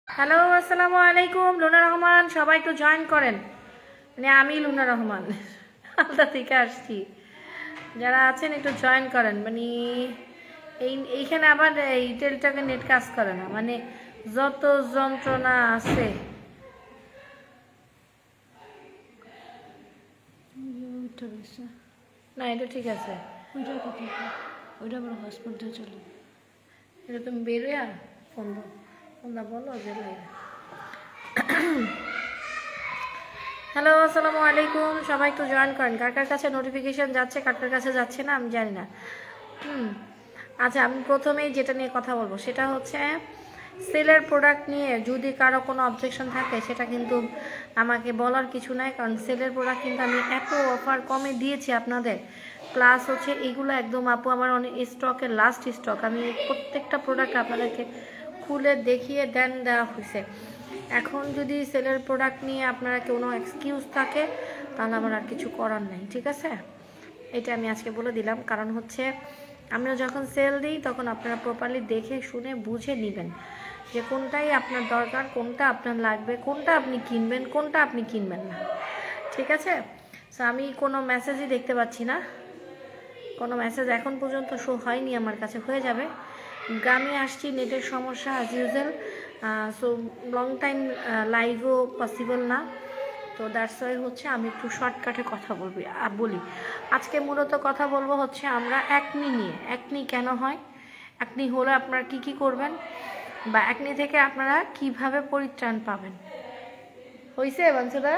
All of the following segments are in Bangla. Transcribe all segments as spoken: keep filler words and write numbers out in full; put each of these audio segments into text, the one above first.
হ্যালো, আসসালামু আলাইকুম। লুনা রহমান, সবাই একটু জয়েন করেন। মানে আমি লুনা রহমান আলতা থেকে আসছি। যারা আছেন একটু জয়েন করেন। মানে এই এইখানে আবার এই টেলটাকে নেট কাজ করে না, মানে যত যন্ত্রণা আছে। না, এটা ঠিক আছে, ওইটা ওইটা আবার হসপিটাল দিয়ে চলে। এটা তুমি বেরোয়া ফোন ফোনটা বলো যে লাগে। হ্যালো, আসসালামু আলাইকুম। সবাই একটু জয়েন করেন। কার কার কাছে নোটিফিকেশান যাচ্ছে, কার কার কাছে যাচ্ছে না আমি জানি না। হুম আচ্ছা, আমি প্রথমেই যেটা নিয়ে কথা বলবো সেটা হচ্ছে সেলের প্রোডাক্ট নিয়ে যদি কারো কোনো অবজেকশন থাকে সেটা কিন্তু আমাকে বলার কিছু নাই, কারণ সেলের প্রোডাক্ট কিন্তু আমি এত অফার কমে দিয়েছি আপনাদের। প্লাস হচ্ছে এগুলো একদম আপু আমার অনেক স্টকের লাস্ট স্টক। আমি প্রত্যেকটা প্রোডাক্ট আপনাদেরকে খুলে দেখিয়ে দেন দেওয়া হয়েছে। এখন যদি সেলের প্রোডাক্ট নিয়ে আপনারা কোনো এক্সকিউজ থাকে তাহলে আমার আর কিছু করার নাই, ঠিক আছে? এটা আমি আজকে বলে দিলাম, কারণ হচ্ছে আমিও যখন সেল দিই তখন আপনারা প্রপারলি দেখে শুনে বুঝে নেবেন যে কোনটাই আপনার দরকার, কোনটা আপনার লাগবে, কোনটা আপনি কিনবেন, কোনটা আপনি কিনবেন না, ঠিক আছে? সো আমি কোনো মেসেজই দেখতে পাচ্ছি না, কোনো মেসেজ এখন পর্যন্ত শো হয়নি আমার কাছে। হয়ে যাবে, গ্রামে আসছি, নেটের সমস্যা as usual. So long time লাইভও পসিবল না, তো দ্যাটস ওয়াই হচ্ছে আমি একটু শর্টকাটে কথা বলবি বলি। আজকে মূলত কথা বলবো হচ্ছে আমরা অ্যাকনি নিয়ে। অ্যাকনি কেন হয়, অ্যাকনি হলে আপনারা কি কি করবেন, বা অ্যাকনি থেকে আপনারা কিভাবে পরিত্রাণ পাবেন। হয়েছে বাঞ্চুদা?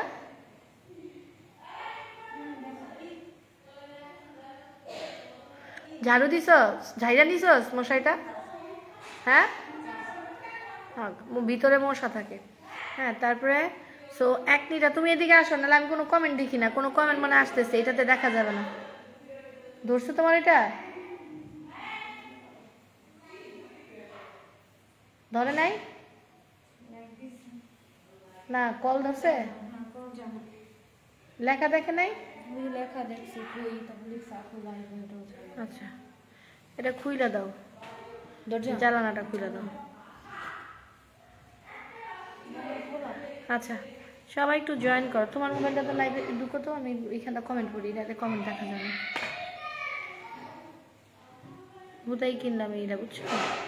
ঝাড়ু দিছস, ঝাইরা নিছস মশাইটা? হ্যাঁ হ্যাঁ, ভিতরে মশা থাকে। হ্যাঁ, তারপরে সো একনিটা তুমি এদিকে আসো, নাহলে আমি কোনো কমেন্ট দেখি না। কোনো কমেন্ট মানে আসতেছে, এটাতে দেখা যাবে না। ধরছো তোমার এটা? ধরে নাই না? কল ধরছে? লেখা দেখে নাই? লেখা দেখছি। আচ্ছা, এটা খুইলা দাও, জ্বালানাটা খুইলা দাও। আচ্ছা, সবাই একটু জয়েন করো। তোমার মোবাইলটা তো লাইভে ঢুকো তো, আমি এখানটা কমেন্ট করি, এটাতে কমেন্ট দেখা যাবে। ভুতাই কিনলাম এইটা, বুঝছো?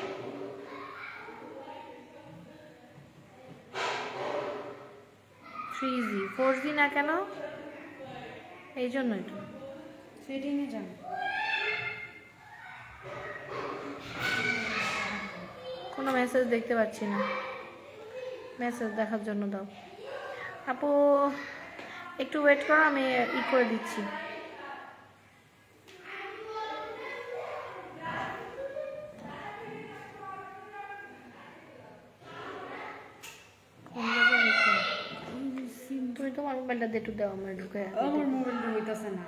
থ্রি জি ফোর জি না কেন? এই জন্যই তো সেটিংয়ে যান। কোনো মেসেজ দেখতে পাচ্ছি না, মেসেজ দেখার জন্য দাও আপু। একটু ওয়েট করো, আমি ই করে দিচ্ছি। তুমি তোমার মোবাইলটা দিয়ে একটু দাও আমার, ঢুকে। আমার মোবাইলটা হইতাছে না।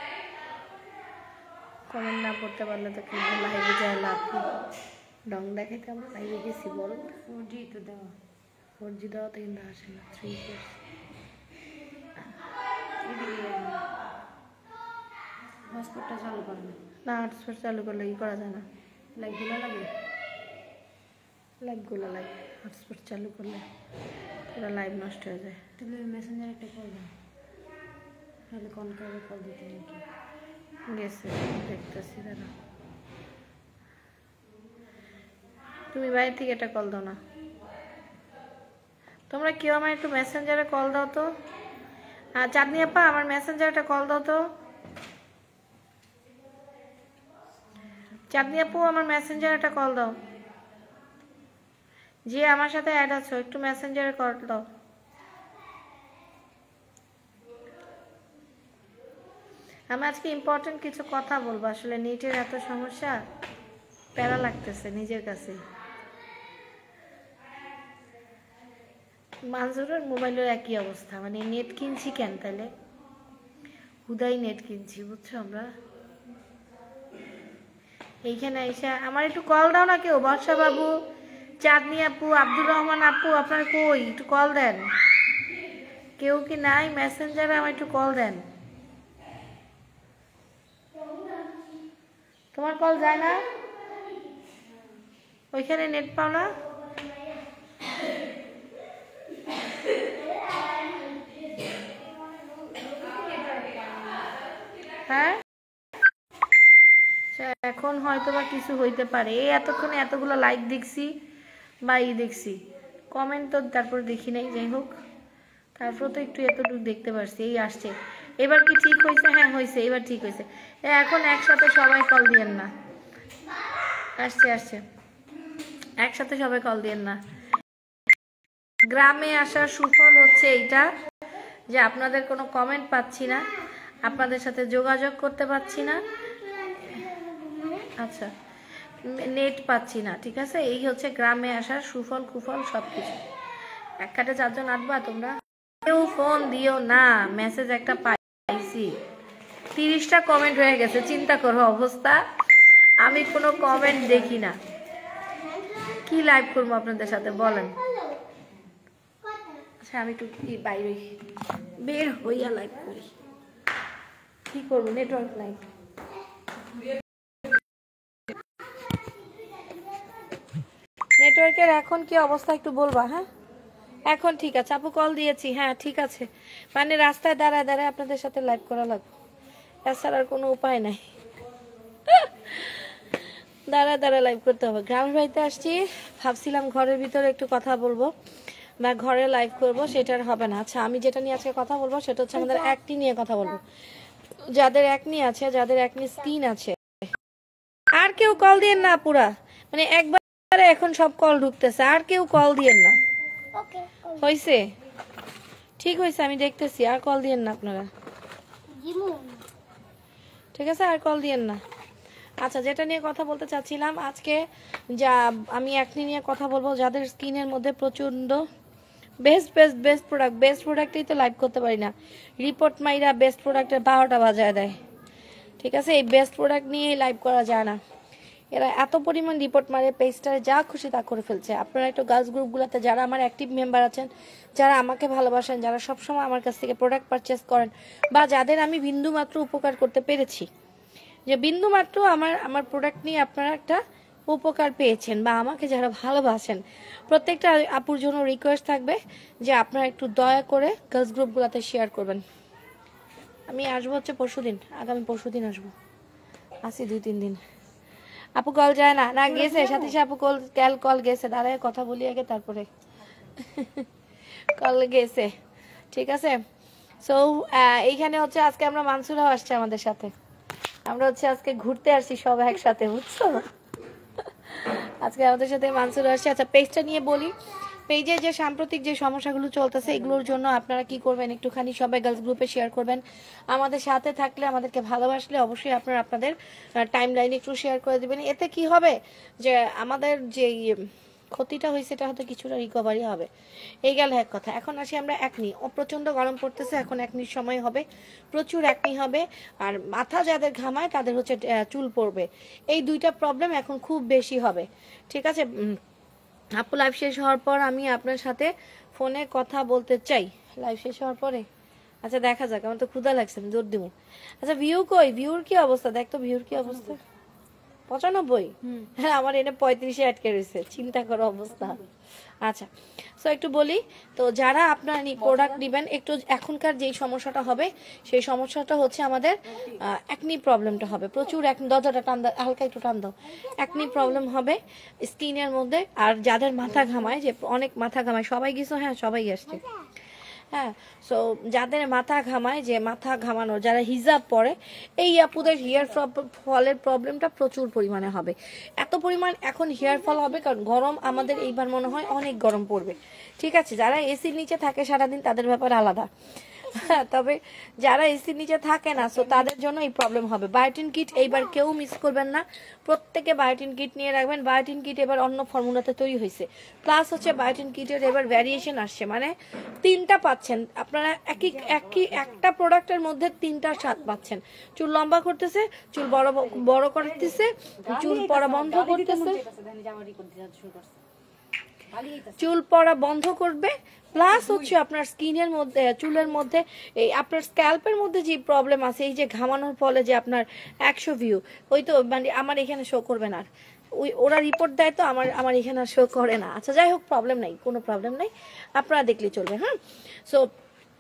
কমেন্ট না করতে পারলে তো কি লাইভে যায় লাভ কি? ডং দেখাইতে আমরা লাইভে গেছি বল। ফোর জি তো দেওয়া, ফোর জি দেওয়াতে কিন্তু আসে না। থ্রি জি হটস্পটটা চালু করে না। না, হটস্পট চালু করলে ই করা যায় না, লাইটগুলো লাগে, লাইভগুলো লাগে। হটস্পট চালু করলে পুরো লাইভ নষ্ট হয়ে যায়। তাহলে মেসেঞ্জার একটা কল দাও, তাহলে কোন করে কল দিতে নাকি গেছে, দেখতেছি দাঁড়া। তুমি বাইরে থেকে একটা কল দাও না। তোমরা কেউ আমার একটু মেসেঞ্জারে কল দাও তো। হ্যাঁ চাঁদনি আপা, আমার মেসেঞ্জারে একটা কল দাও তো। চাঁদনি আপু, আমার মেসেঞ্জারে একটা কল দাও। যে আমার সাথে অ্যাড আছো, একটু মেসেঞ্জারে কল দাও। আমি আজকে ইম্পর্টেন্ট কিছু কথা বলবো। আসলে নেটের এত সমস্যা, প্যারা লাগতেছে নিজের কাছে। মানজুরের মোবাইলের একই অবস্থা, মানে নেট কিনছি কেন তাহলে, হুদাই নেট কিনছি, বুঝছো? আমরা এইখানে এসে আমার একটু কল দাও না কেউ। বর্ষা বাবু, চাঁদনি আপু, আব্দুর রহমান আপু, আপনার কই? একটু কল দেন। কেউ কি নাই মেসেঞ্জারে? আমার একটু কল দেন। তোমার কল যায় না? ওইখানে নেট পাও না? এখন হয়তো বা কিছু হইতে পারে। এই এতক্ষণে এতগুলো লাইক দেখছি বা ই দেখছি, কমেন্ট তো তারপর দেখি নাই। যাই হোক, তারপর তো একটু এতটুকু দেখতে পারছি। এই আসছে, এবার কি ঠিক হয়েছে? হ্যাঁ হয়েছে, এবার ঠিক হয়েছে। এখন একসাথে সবাই কল দিয়েন না। আসছে আসছে, একসাথে সবাই কল দিয়েন না। গ্রামে আসার সুফল হচ্ছে এইটা যে আপনাদের কোনো কমেন্ট পাচ্ছি না, আপনাদের সাথে যোগাযোগ করতে পারছি না। আচ্ছা, নেট পাচ্ছি না, ঠিক আছে। এই হচ্ছে গ্রামে আসার সুফল কুফল সব কিছু। এক কাটে চারজন আটবা তোমরা। কেউ ফোন দিও না, মেসেজ একটা পাইছি, তিরিশটা কমেন্ট হয়ে গেছে। চিন্তা করো অবস্থা, আমি কোনো কমেন্ট দেখি না। কি লাইভ করবো আপনাদের সাথে বলেন? আচ্ছা, আমি একটু বাইরে বের হইয়া লাইভ করি। কি করবো, নেটওয়ার্ক নাই। নেটওয়ার্কের এখন কি অবস্থা একটু বলবা? হ্যাঁ, এখন ঠিক আছে। আপু কল দিয়েছি, হ্যাঁ ঠিক আছে। মানে রাস্তায় দাঁড়ায় দাঁড়ায় আপনাদের সাথে লাইভ করা লাগবে, এছাড়া আর কোনো উপায় নাই। দাঁড়ায় দাঁড়ায় লাইভ করতে হবে। গ্রামের বাড়িতে আসছি, ভাবছিলাম ঘরের ভিতরে একটু কথা বলবো বা ঘরে লাইভ করবো, সেটার হবে না। আচ্ছা, আমি যেটা নিয়ে আজকে কথা বলবো সেটা হচ্ছে আমাদের অ্যাক্নি নিয়ে কথা বলবো। যাদের অ্যাক্নি আছে, যাদের অ্যাক্নি স্কিন আছে। আর কেউ কল দিয়েন না পুরা, মানে একবারে এখন সব কল ঢুকতেছে। আর কেউ কল দিয়েন না, হয়েছে? ঠিক হয়েছে, আমি দেখতেছি। আর কল দিয়েন না আপনারা, ঠিক আছে? আর কল দিয়েন না। আচ্ছা, যেটা নিয়ে কথা বলতে চাচ্ছিলাম আজকে, যা আমি অ্যাকনি নিয়ে কথা বলবো। যাদের স্কিনের মধ্যে প্রচন্ড best best best product, best প্রোডাক্টেই তো লাইভ করতে পারি না। রিপোর্ট মাইরা বেস্ট প্রোডাক্টের বারোটা বাজায় দেয়, ঠিক আছে? এই বেস্ট প্রোডাক্ট নিয়েই লাইভ করা যায় না। এরা এত পরিমাণ রিপোর্ট মারে, পেজটারে যা খুশি তা করে ফেলছে। আপনারা একটু গার্লস গ্রুপগুলোতে যারা আমার অ্যাক্টিভ মেম্বার আছেন, যারা আমাকে ভালোবাসেন, যারা সবসময় আমার কাছ থেকে প্রোডাক্ট পারচেস করেন, বা যাদের আমি বিন্দুমাত্র উপকার করতে পেরেছি, যে বিন্দুমাত্র আমার আমার প্রোডাক্ট নিয়ে আপনারা একটা উপকার পেয়েছেন, বা আমাকে যারা ভালোবাসেন, প্রত্যেকটা আপুর জন্য রিকোয়েস্ট থাকবে যে আপনারা একটু দয়া করে গার্লস গ্রুপগুলোতে শেয়ার করবেন। আমি আসবো হচ্ছে পরশু দিন, আগামী পরশু দিন আসবো, আসি দুই তিন দিন। আপু কল যায় না? না গেছে সাথে আপু কল, ক্যাল কল গেছে। দাঁড়ায় কথা বলি আগে, তারপরে কল গেছে, ঠিক আছে? সো এইখানে হচ্ছে আজকে আমরা মানসুরাও আসছে আমাদের সাথে। আমরা হচ্ছে আজকে ঘুরতে আসছি সব একসাথে, বুঝছো? আজকে আমাদের সাথে মানসুরা আসছে। আচ্ছা, পেজটা নিয়ে বলি। পেজে যে সাম্প্রতিক যে সমস্যাগুলো চলতেছে, এগুলোর জন্য আপনারা কি করবেন, একটুখানি সবাই গার্লস গ্রুপে শেয়ার করবেন। আমাদের সাথে থাকলে, আমাদেরকে ভালোবাসলে অবশ্যই আপনারা আপনাদের টাইম লাইনে একটু শেয়ার করে দেবেন। এতে কি হবে যে আমাদের যে ক্ষতিটা হয়েছে এটা হয়তো কিছুটা রিকভারি হবে। এই গেল এক কথা। এখন আসি আমরা অ্যাকনি। ও প্রচণ্ড গরম পড়তেছে, এখন অ্যাকনির সময় হবে, প্রচুর অ্যাকনি হবে। আর মাথা যাদের ঘামায় তাদের হচ্ছে চুল পড়বে। এই দুইটা প্রবলেম এখন খুব বেশি হবে, ঠিক আছে? আপু লাইভ শেষ হওয়ার পর আমি আপনার সাথে ফোনে কথা বলতে চাই। লাইভ শেষ হওয়ার পরে? আচ্ছা, দেখা যাক, আমার তো ক্ষুধা লাগছে, আমি জোর দিব। আচ্ছা, ভিউ কই? ভিউর কি অবস্থা? দেখ তো ভিউর কি অবস্থা। পঁচানব্বই? হ্যাঁ, আমার এনে পঁয়ত্রিশে আটকে রয়েছে, চিন্তা করো অবস্থা। আচ্ছা, সো একটু বলি তো, যারা আপনার প্রোডাক্ট নেবেন, একটু এখনকার যেই সমস্যাটা হবে সেই সমস্যাটা হচ্ছে আমাদের অ্যাকনি প্রবলেমটা হবে। প্রচুর অ্যাকনি, দরজাটা টান দাও, হালকা একটু টান দাও। অ্যাকনি প্রবলেম হবে স্কিনের মধ্যে। আর যাদের মাথা ঘামায়, যে অনেক মাথা ঘামায়, সবাই গেছো? হ্যাঁ, সবাই আসছে। হ্যাঁ, সো যাদের মাথা ঘামায়, যে মাথা ঘামানো, যারা হিজাব পরে, এই আপুদের হেয়ার ফলের প্রবলেমটা প্রচুর পরিমাণে হবে। এত পরিমাণ এখন হেয়ার ফল হবে কারণ গরম আমাদের এইবার মনে হয় অনেক গরম পড়বে, ঠিক আছে? যারা এসির নিচে থাকে সারাদিন তাদের ব্যাপারে আলাদা, তবে যারা এসির নিচে থাকে না, সো তাদের জন্য এই প্রবলেম হবে। বায়োটিন কিট এইবার কেউ মিস করবেন না, প্রত্যেকে বায়োটিন কিট নিয়ে রাখবেন। বায়োটিন কিট এবার অন্য ফর্মুলাতে তৈরি হয়েছে, প্লাস হচ্ছে বায়োটিন কিটের এবার ভ্যারিয়েশন আসছে, মানে তিনটা পাচ্ছেন আপনারা। একই একই একটা প্রোডাক্টের মধ্যে তিনটা স্বাদ পাচ্ছেন। চুল লম্বা করতেছে, চুল বড় বড় করতেছে, চুল পড়া বন্ধ করতেছে, চুল পড়া বন্ধ করবে, প্লাস হচ্ছে আপনার স্কিনের মধ্যে, চুলের মধ্যে, এই আপনার স্ক্যাল্পের মধ্যে যে প্রবলেম আছে, এই যে ঘামানোর ফলে যে আপনার একশো ভিউ, ওই তো মানে আমার এখানে শো করবে না, ওই ওরা রিপোর্ট দেয় তো, আমার আমার এখানে শো করে না। আচ্ছা, যাই হোক, প্রবলেম নাই, কোনো প্রবলেম নাই, আপনারা দেখলে চলবে। হ্যাঁ, সো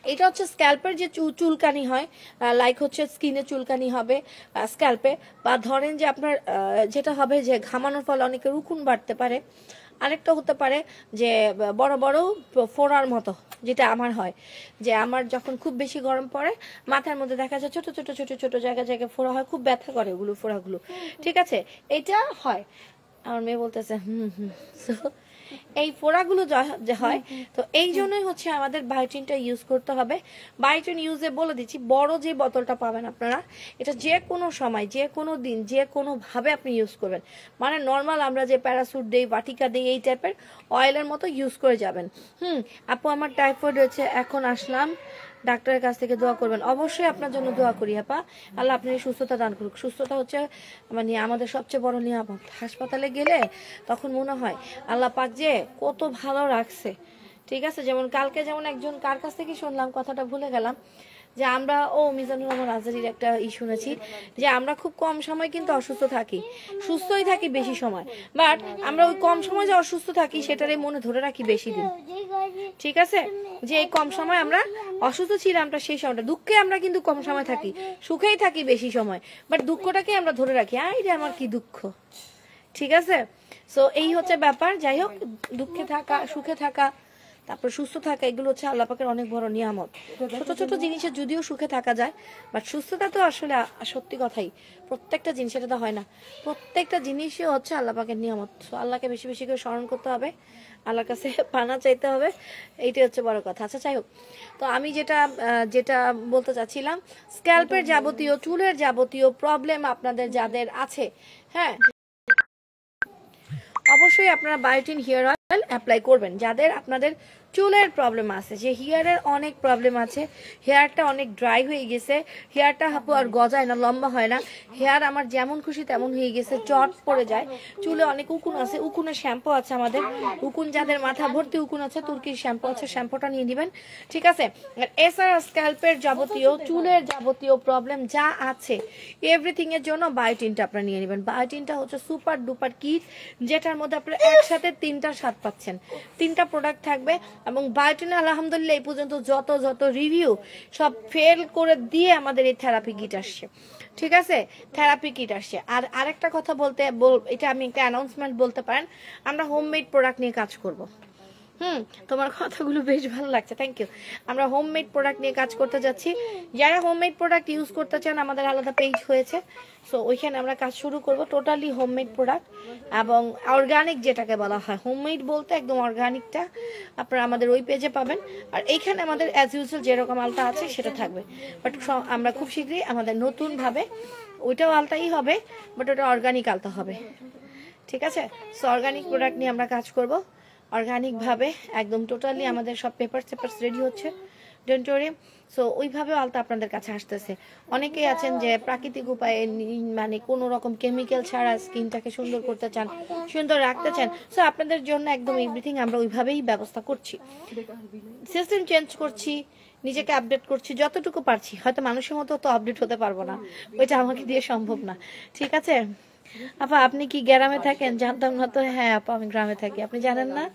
এটা হচ্ছে স্ক্যাল্পের যে চুলকানি হয়, লাইক হচ্ছে স্কিনে চুলকানি হবে স্ক্যাল্পে, বা ধরেন যে আপনার যেটা হবে যে ঘামানোর ফলে অনেকের উকুন বাড়তে পারে। আরেকটা হতে পারে যে বড় বড় ফোড়ার মতো, যেটা আমার হয়, যে আমার যখন খুব বেশি গরম পড়ে মাথার মধ্যে দেখা যায় ছোট ছোট ছোট ছোট জায়গায় জায়গায় ফোড়া হয়, খুব ব্যথা করে ওগুলো ফোড়াগুলো, ঠিক আছে? এটা হয়। আমার মেয়ে বলতেছে হুম হুম এই ফোড়াগুলো যে হয়, তো এই জন্যই হচ্ছে আমাদের বায়োটিনটা ইউজ করতে হবে। বায়োটিন ইউজে বলে দিচ্ছি, বড় যে বোতলটা পাবেন আপনারা, এটা যে কোনো সময় যে কোনো দিন যে কোনো ভাবে আপনি ইউজ করবেন, মানে নর্মাল আমরা যে প্যারাসুট দেই, বাটিকা দেই, এই টাইপের অয়েলের মতো ইউজ করে যাবেন। হুম আপু আমার টাইফয়েড হয়েছে, এখন আসলাম, ডাক্তারের কাছ থেকে দোয়া করবেন। অবশ্যই আপনার জন্য দোয়া করি আপা, আল্লাহ আপনার সুস্থতা দান করুক। সুস্থতা হচ্ছে মানে আমাদের সবচেয়ে বড় নিয়ামত। হাসপাতালে গেলে তখন মনে হয় আল্লাহ পাক যে কত ভালো রাখছে, ঠিক আছে? যেমন কালকে যেমন একজন কার কাছ থেকে শুনলাম, কথাটা ভুলে গেলাম, যে আমরা ও মিজানুর রহমান আজহারির একটা ই শুনেছি যে আমরা খুব কম সময় কিন্তু অসুস্থ থাকি, সুস্থই থাকি বেশি সময়, বাট আমরা ওই কম সময় যে অসুস্থ থাকি সেটারে মনে ধরে রাখি বেশি দিন, ঠিক আছে? যে এই কম সময় আমরা অসুস্থ ছিলাম, আমরা সেই সময়টা দুঃখে আমরা কিন্তু কম সময় থাকি, সুখেই থাকি বেশি সময়, বাট দুঃখটাকে আমরা ধরে রাখি, আই রে আমার কি দুঃখ, ঠিক আছে? সো এই হচ্ছে ব্যাপার। যাই হোক, দুঃখে থাকা, সুখে থাকা, তারপর সুস্থ থাকা, এগুলো হচ্ছে আল্লাহ পাকের অনেক বড় নিয়ামত। ছোট ছোট জিনিসে যদিও সুখে থাকা যায়, বাট সুস্থতা তো আসলে সত্যি কথাই প্রত্যেকটা জিনিস, এটা তো হয় না, প্রত্যেকটা জিনিসই হচ্ছে আল্লাহ পাকের নিয়ামত। সো আল্লাহকে বেশি বেশি করে স্মরণ করতে হবে, আল্লাহর কাছে পানা চাইতে হবে, এইটাই হচ্ছে বড় কথা। আচ্ছা যাই হোক, তো আমি যেটা যেটা বলতে চাচ্ছিলাম, স্ক্যাল্পের যাবতীয়, চুলের যাবতীয় প্রবলেম আপনাদের যাদের আছে, হ্যাঁ অবশ্যই আপনারা বায়োটিন হেয়ার অয়েল অ্যাপ্লাই করবেন। যাদের আপনাদের চুলের প্রবলেম আছে, যে হেয়ারের অনেক প্রবলেম আছে, হেয়ারটা অনেক ড্রাই হয়ে গেছে, হেয়ারটা হাপু আর গজায় না, লম্বা হয় না, হেয়ার আমার যেমন খুশি তেমন হয়ে গেছে, চট পড়ে যায়, চুলে অনেক উকুন আছে, উকুনের শ্যাম্পু আছে আমাদের, উকুন যাদের মাথা ভর্তি উকুন আছে, তুর্কির শ্যাম্পু আছে, শ্যাম্পুটা নিয়ে নেবেন, ঠিক আছে? আর এছাড়া স্ক্যাল্পের যাবতীয়, চুলের যাবতীয় প্রবলেম যা আছে এভরিথিং এর জন্য বায়োটিনটা আপনারা নিয়ে নেবেন। বায়োটিনটা হচ্ছে সুপার ডুপার কিট, যেটার মধ্যে আপনারা একসাথে তিনটা স্বাদ পাচ্ছেন, তিনটা প্রোডাক্ট থাকবে। এবং বায়োটিন আলহামদুলিল্লাহ এই পর্যন্ত যত যত রিভিউ সব ফেল করে দিয়ে আমাদের এই থেরাপি কিট আসছে, ঠিক আছে? থেরাপি কিট আসছে। আর আরেকটা কথা বলতে, এটা আমি একটা অ্যানাউন্সমেন্ট বলতে পারেন, আমরা হোমমেড প্রোডাক্ট নিয়ে কাজ করব। হুম তোমার কথাগুলো বেশ ভালো লাগছে, থ্যাংক ইউ। আমরা হোমমেড প্রোডাক্ট নিয়ে কাজ করতে যাচ্ছি। যারা হোমমেড প্রোডাক্ট ইউজ করতে চান, আমাদের আলাদা পেজ হয়েছে, সো ওইখানে আমরা কাজ শুরু করব, টোটালি হোমমেড প্রোডাক্ট এবং অর্গানিক, যেটাকে বলা হয় হোমমেড বলতে একদম অর্গানিকটা আপনারা আমাদের ওই পেজে পাবেন। আর এইখানে আমাদের অ্যাজ ইউজুয়াল যেরকম আলতা আছে সেটা থাকবে, বাট আমরা খুব শীঘ্রই আমাদের নতুনভাবে, ওইটাও আলতাই হবে বাট ওটা অর্গানিক আলতা হবে, ঠিক আছে? সো অর্গানিক প্রোডাক্ট নিয়ে আমরা কাজ করব অর্গানিকভাবে, একদম টোটালি আমাদের সব পেপার পেপারস রেডি হচ্ছে, ডোন্ট ওয়ারি। সো ওইভাবে আলতা আপনাদের কাছে আসতেছে। অনেকেই আছেন যে প্রাকৃতিক উপায়ে, মানে কোনো রকম কেমিক্যাল ছাড়া স্কিনটাকে সুন্দর করতে চান, সুন্দর রাখতে চান, সো আপনাদের জন্য একদম এভরিথিং আমরা ওইভাবেই ব্যবস্থা করছি, সিস্টেম চেঞ্জ করছি, নিজেকে আপডেট করছি যতটুকু পারছি। হয়তো মানুষের মতো তো আপডেট হতে পারবো না, ওইটা আমাকে দিয়ে সম্ভব না, ঠিক আছে? আপা আপনি কি গ্রামে থাকেন? জানতাম না তো। হ্যাঁ আপা আমি গ্রামে থাকি, আপনি জানেন না?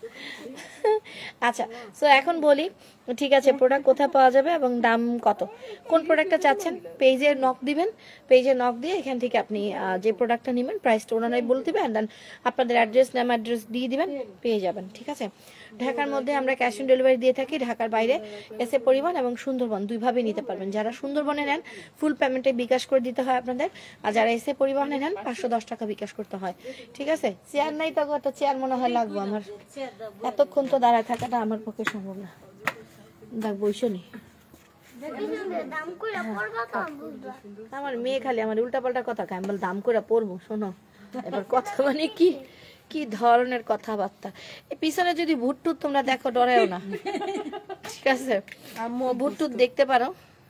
আচ্ছা, সো এখন বলি, ঠিক আছে, প্রোডাক্ট কোথায় পাওয়া যাবে এবং দাম কত, কোন প্রোডাক্টটা চাচ্ছেন, পেজে নক দিবেন, পেজে নক দিয়ে এখান থেকে আপনি যে প্রোডাক্টটা নেবেন প্রাইসটা ওনারাই বলে দিবেন, দেন আপনাদের অ্যাড্রেস, নাম অ্যাড্রেস দিয়ে দিবেন, পেয়ে যাবেন, ঠিক আছে? ঢাকার মধ্যে আমরা ক্যাশ অন ডেলিভারি দিয়ে থাকি, ঢাকার বাইরে এসে পরিবহন এবং সুন্দরবন দুইভাবে নিতে পারবেন। যারা সুন্দরবনে নেন ফুল পেমেন্টে বিকাশ করে দিতে হয় আপনাদের, আর যারা এসে পরিবহনে নেন পাঁচশো দশ টাকা বিকাশ করতে হয়, ঠিক আছে? চেয়ার নাই তো, একটা চেয়ার মনে হয় লাগবো আমার, এতক্ষণ তো দাঁড়ায় থাকাটা আমার পক্ষে সম্ভব না, দেখ বইসো নি। আমার মেয়ে খালি আমার উল্টা পাল্টা কথা খায়, আমি বল দাম করে পড়বো, শোনো এবার কথা মানে কি কি ধরনের কথাবার্তা। এই পিছনে যদি ভুট্টুত তোমরা দেখো, ডরেও না, ঠিক আছে? ভুট্টুত দেখতে পারো।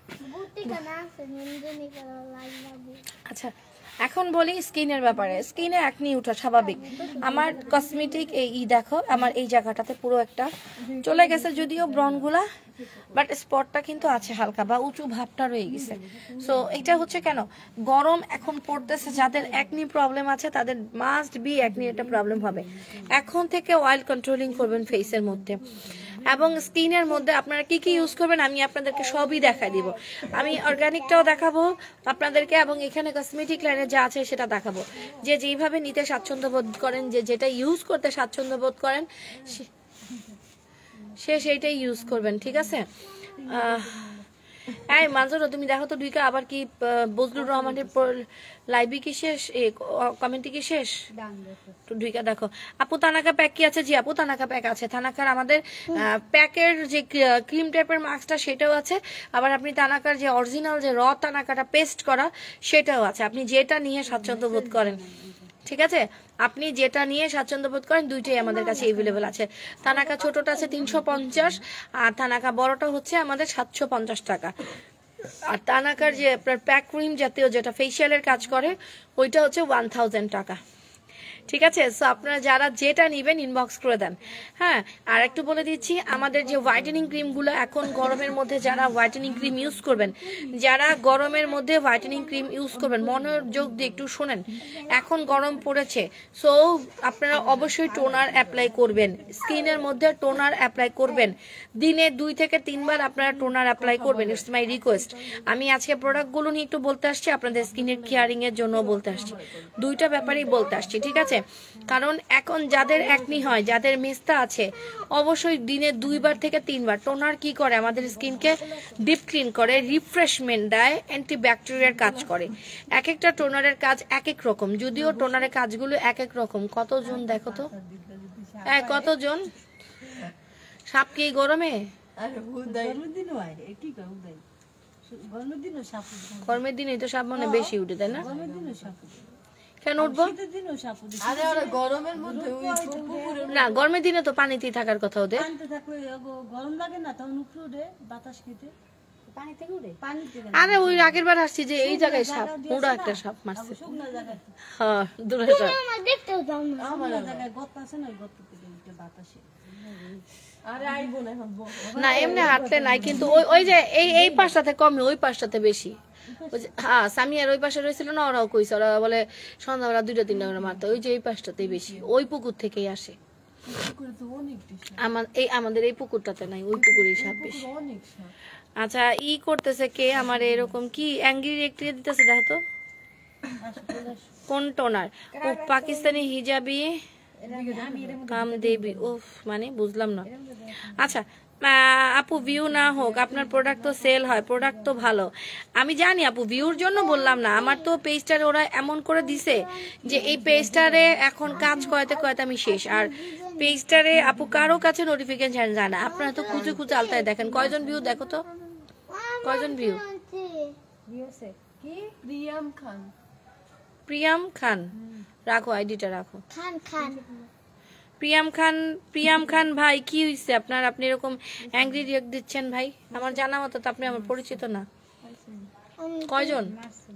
আচ্ছা এখন বলি স্কিনের ব্যাপারে। স্কিনে একনি উঠা স্বাভাবিক। আমার কসমেটিক এই দেখো, আমার এই জায়গাটাতে পুরো একটা চলে গেছে, যদিও ব্রনগুলা, বাট স্পটটা কিন্তু আছে হালকা, বা উঁচু ভাবটা রয়ে গেছে। সো এটা হচ্ছে কেন, গরম এখন পড়তেছে, যাদের একনি প্রবলেম আছে তাদের মাস্ট বি একনি একটা প্রবলেম হবে। এখন থেকে অয়েল কন্ট্রোলিং করবেন ফেসের মধ্যে। এবং স্কিনের মধ্যে আপনারা কি কি ইউজ করবেন আমি আপনাদেরকে সবই দেখাই দিব। আমি অর্গানিকটাও দেখাবো আপনাদেরকে এবং এখানে কসমেটিক লাইনে যা আছে সেটা দেখাবো। যে যেইভাবে নিতে স্বাচ্ছন্দ্য বোধ করেন, যে যেটা ইউজ করতে স্বাচ্ছন্দ্য বোধ করেন সে সেইটাই ইউজ করবেন, ঠিক আছে? এই মানজুর তুমি দেখো তো দুইকা আবার কি বজলুর রহমানের লাইভে কি শেষ, কমেন্টে কি শেষ? দুইকা দেখো। আপু তানাকা প্যাক কি আছে? জি আপু তানাকা প্যাক আছে। তানাকার আমাদের প্যাকের যে ক্রিম টাইপের মাস্কটা সেটাও আছে, আবার আপনি তানাকার যে অরিজিনাল যে র তানাকাটা পেস্ট করা সেটাও আছে। আপনি যেটা নিয়ে স্বাচ্ছন্দ্য বোধ করেন, ঠিক আছে, আপনি যেটা নিয়ে স্বাচ্ছন্দ্য বোধ করেন দুইটাই আমাদের কাছে এভেলেবেল আছে। তানাকা ছোটটা আছে তিনশো পঞ্চাশ আর তানাকা বড়টা হচ্ছে আমাদের সাতশো পঞ্চাশ টাকা। আর তানাকার যে আপনার প্যাক ক্রিম জাতীয় যেটা ফেসিয়ালের কাজ করে ওইটা হচ্ছে ওয়ান থাউজেন্ড টাকা, ঠিক আছে? সো আপনারা যারা যেটা নেবেন ইনবক্স করে দেন। হ্যাঁ, আর একটু বলে দিচ্ছি আমাদের যে হোয়াইটেনিং ক্রিমগুলো এখন গরমের মধ্যে যারা হোয়াইটেনিং ক্রিম ইউজ করবেন, যারা গরমের মধ্যে হোয়াইটেনিং ক্রিম ইউজ করবেন মনোযোগ দিয়ে একটু শোনেন। এখন গরম পড়েছে, সো আপনারা অবশ্যই টোনার অ্যাপ্লাই করবেন, স্কিনের মধ্যে টোনার অ্যাপ্লাই করবেন। দিনে দুই থেকে তিনবার আপনারা টোনার অ্যাপ্লাই করবেন, ইটস মাই রিকোয়েস্ট। আমি আজকে প্রোডাক্টগুলো নিয়ে একটু বলতে আসছি, আপনাদের স্কিনের কেয়ারিং এর জন্য বলতে আসছি, দুইটা ব্যাপারেই বলতে আসছি, ঠিক আছে? কারণ এখন যাদের একনি হয়, যাদের মেস্তা আছে, অবশ্যই দিনে দুইবার থেকে তিনবার টোনার কি করে আমাদের স্কিনকে ডিপ ক্লিন করে, রিফ্রেশমেন্ট দেয়, অ্যান্টিব্যাকটেরিয়ার কাজ করে। এক একটা টোনারের কাজ এক এক রকম, যদিও টোনারের কাজগুলো এক এক রকম। কতজন দেখো তো, হ্যাঁ কতজন সাপ কি গরমে? গরমের দিনে তো সাপ মনে বেশি উঠে, তাই না? কেন উঠবো না? গরমের দিনে তো পানিতেই থাকার কথা ওদের। গরম লাগে না তখন উপরে উঠে বাতাস খেতে পানি থেকে উঠে। আরে ওই আগের বার আসছি যে এই জায়গায় সাপ, পুরো একটা সাপ মারছে। হ্যাঁ দূরে সাপ না, এমনি হাঁটলে নাই, কিন্তু ওই ওই যে এই এই পাশটাতে কমে, ওই পাশটাতে বেশি। হ্যাঁ সামিয়ার ওই পাশে রয়েছিল না, ওরাও কইছে, ওরা বলে সন্ধ্যাবেলা দুইটা তিনটা করে মারতে, ওই যে এই পাশটাতেই বেশি, ওই পুকুর থেকেই আসে। আমার এই আমাদের এই পুকুরটাতে নাই, ওই পুকুরেই সাপ বেশি। আচ্ছা ই করতেছে কে আমার এরকম কি অ্যাঙ্গি রেক্টে দিতেছে, দেখো তো কোন টোনার? ও পাকিস্তানি হিজাবি কাম দেবী, উফ মানে বুঝলাম না। আচ্ছা আপু ভিউ না হোক, আপনার প্রোডাক্ট তো সেল হয়, প্রোডাক্ট তো ভালো। আমি জানি আপু, ভিউর জন্য বললাম না। আমার তো পেজটারে ওরা এমন করে দিছে যে এই পেজটারে এখন কাজ করাতে করাতে আমি শেষ। আর পেজটারে আপু কারো কাছে নোটিফিকেশন যায় না, আপনারা তো খুঁজে খুঁজে আলতায় দেখেন। কয়জন ভিউ দেখো তো, কয়জন ভিউ? প্রিয়াম খান, প্রিয়াম খান, রাখো আইডিটা রাখো। খান খান প্রিয়াম খান, প্রিয়াম খান ভাই কি হইছে আপনার? আপনি এরকম অ্যাংরি রিয়েক্ট দিচ্ছেন ভাই? আমার জানা মতো তো আপনি আমার পরিচিত না। কয়জন?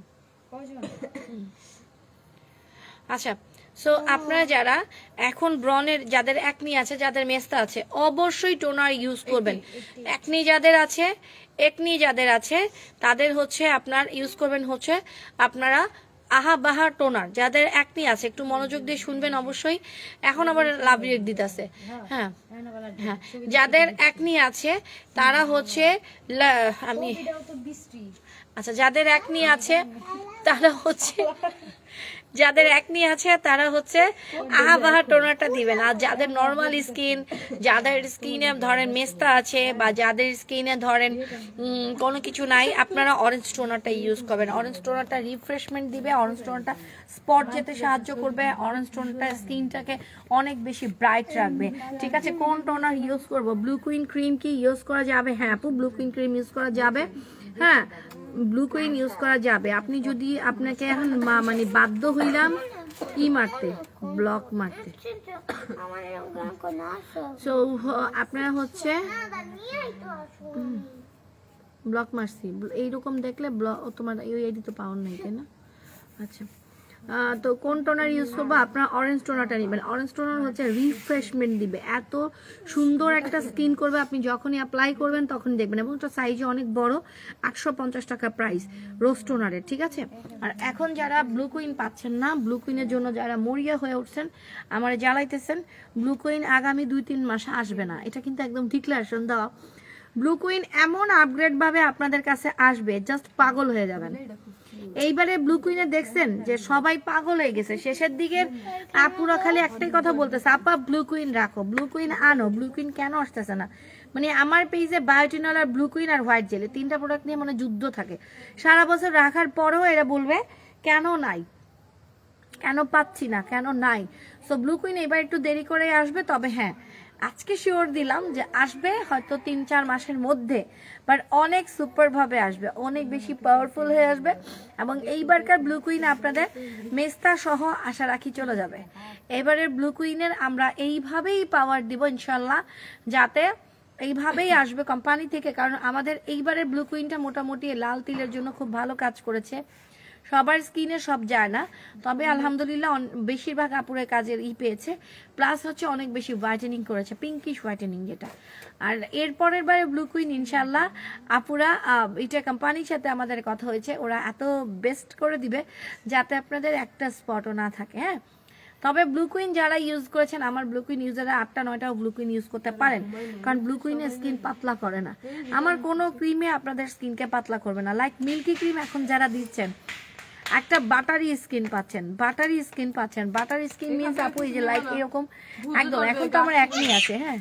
আচ্ছা সো আপনারা যারা এখন ব্রনের যাদের একনি আছে, যাদের মেস্তা আছে, অবশ্যই টোনার ইউজ করবেন। একনি যাদের আছে, একনি যাদের আছে তাদের হচ্ছে আপনার ইউজ করবেন হচ্ছে আপনারা আহা বাহা টোনার। যাদের একনি আছে একটু মনোযোগ দিয়ে শুনবেন অবশ্যই। এখন আবার লাভ রিয়েক্ট দিতেছে। হ্যাঁ হ্যাঁ, যাদের একনি আছে তারা হচ্ছে আমি আচ্ছা যাদের একনি আছে তারা হচ্ছে যাদের একনি আছে তারা হচ্ছে আহা বাহা টোনারটা দিবেন। আর যাদের নর্মাল স্কিন, যাদের স্কিনে ধরেন মেস্তা আছে বা যাদের স্কিনে ধরেন কোনো কিছু নাই, আপনারা অরেঞ্জ টোনারটা ইউজ করবেন। অরেঞ্জ টোনারটা রিফ্রেশমেন্ট দিবে, অরেঞ্জ টোনারটা স্পট যেতে সাহায্য করবে, অরেঞ্জ টোনারটা স্কিনটাকে অনেক বেশি ব্রাইট রাখবে। ঠিক আছে, কোন টোনার ইউজ করব? ব্লু কুইন ক্রিম কি ইউজ করা যাবে? হ্যাঁ আপু ব্লু কুইন ক্রিম ইউজ করা যাবে। হ্যাঁ ব্লু কুইন ইউজ করা যাবে। আপনি যদি আপনাকে এখন মানে বাধ্য হইলাম কি মারতে, ব্লক মারতে, সো আপনারা হচ্ছে ব্লক মারছি এইরকম দেখলে ব্লক তোমার ওই আইডি তো পাওয়ার নাই, তাই না? আচ্ছা তো কোন টোনার ইউজ করবো? আপনার অরেঞ্জ টোনারটা নেবেন। অরেঞ্জ টোনার হচ্ছে রিফ্রেশমেন্ট দিবে, এত সুন্দর একটা স্কিন করবে, আপনি যখনই অ্যাপ্লাই করবেন তখনই দেখবেন। এবং এটা সাইজে অনেক বড়, আটশো পঞ্চাশ টাকা প্রাইস রোজ টোনারের, ঠিক আছে? আর এখন যারা ব্লু কুইন পাচ্ছেন না, ব্লু কুইনের জন্য যারা মরিয়া হয়ে উঠছেন, আমার জ্বালাইতেছেন, ব্লু কুইন আগামী দুই তিন মাস আসবে না, এটা কিন্তু একদম ডিক্লারেশন দেওয়া। ব্লু কুইন এমন আপগ্রেড ভাবে আপনাদের কাছে আসবে, জাস্ট পাগল হয়ে যাবেন। এইবারে ব্লু কুইনে দেখছেন যে সবাই পাগল হয়ে গেছে, শেষের দিকের আপুরা খালি একটাই কথা বলতেছে, আপা ব্লু কুইন রাখো, ব্লু কুইন আনো, ব্লু কুইন কেন আসতেছে না? মানে আমার পেজে বায়োটিনল আর ব্লু কুইন আর হোয়াইট জেল তিনটা প্রোডাক্ট নিয়ে মানে যুদ্ধ থাকে। সারা বছর রাখার পরেও এরা বলবে কেন নাই, কেন পাচ্ছি না, কেন নাই। সো ব্লু কুইন এবার একটু দেরি করে আসবে, তবে হ্যাঁ আজকে শিওর দিলাম যে আসবে হয়তো তিন চার মাসের মধ্যে, বাট অনেক সুপার ভাবে আসবে, অনেক বেশি পাওয়ারফুল হয়ে আসবে। এবং এইবারকার ব্লু কুইন আপনাদের মেস্তা সহ আশা রাখি চলে যাবে। এবারের ব্লু কুইনের আমরা এইভাবেই পাওয়ার দিব ইনশাল্লাহ, যাতে এইভাবেই আসবে কোম্পানি থেকে। কারণ আমাদের এইবারের ব্লু কুইনটা মোটামুটি লাল তিলের জন্য খুব ভালো কাজ করেছে। সবার স্কিনে সব যায় না, তবে আলহামদুলিল্লাহ বেশিরভাগ আপুরের কাজের ই পেয়েছে। প্লাস হচ্ছে অনেক বেশি হোয়াইটেনিং করেছে, পিঙ্কিশ হোয়াইটেনিং যেটা। আর এরপরের বারে ব্লু কুইন ইনশাল্লাহ আপুরা, এটা কোম্পানির সাথে আমাদের কথা হয়েছে, ওরা এত বেস্ট করে দিবে যাতে আপনাদের একটা স্পটও না থাকে। হ্যাঁ, তবে ব্লু কুইন যারা ইউজ করেছেন, আমার ব্লু কুইন ইউজাররা আটটা নয়টাও ব্লু কুইন ইউজ করতে পারেন, কারণ ব্লু কুইনের স্কিন পাতলা করে না। আমার কোনো ক্রিমে আপনাদের স্কিনকে পাতলা করবে না। লাইক মিল্কি ক্রিম এখন যারা দিচ্ছেন, একটা বাটারি স্কিন পাচ্ছেন, বাটারি স্কিন পাচ্ছেন। বাটারি স্কিন মিন্স আপু এই যে লাইক এরকম একদম। এখন তো আমার একনি আছে, হ্যাঁ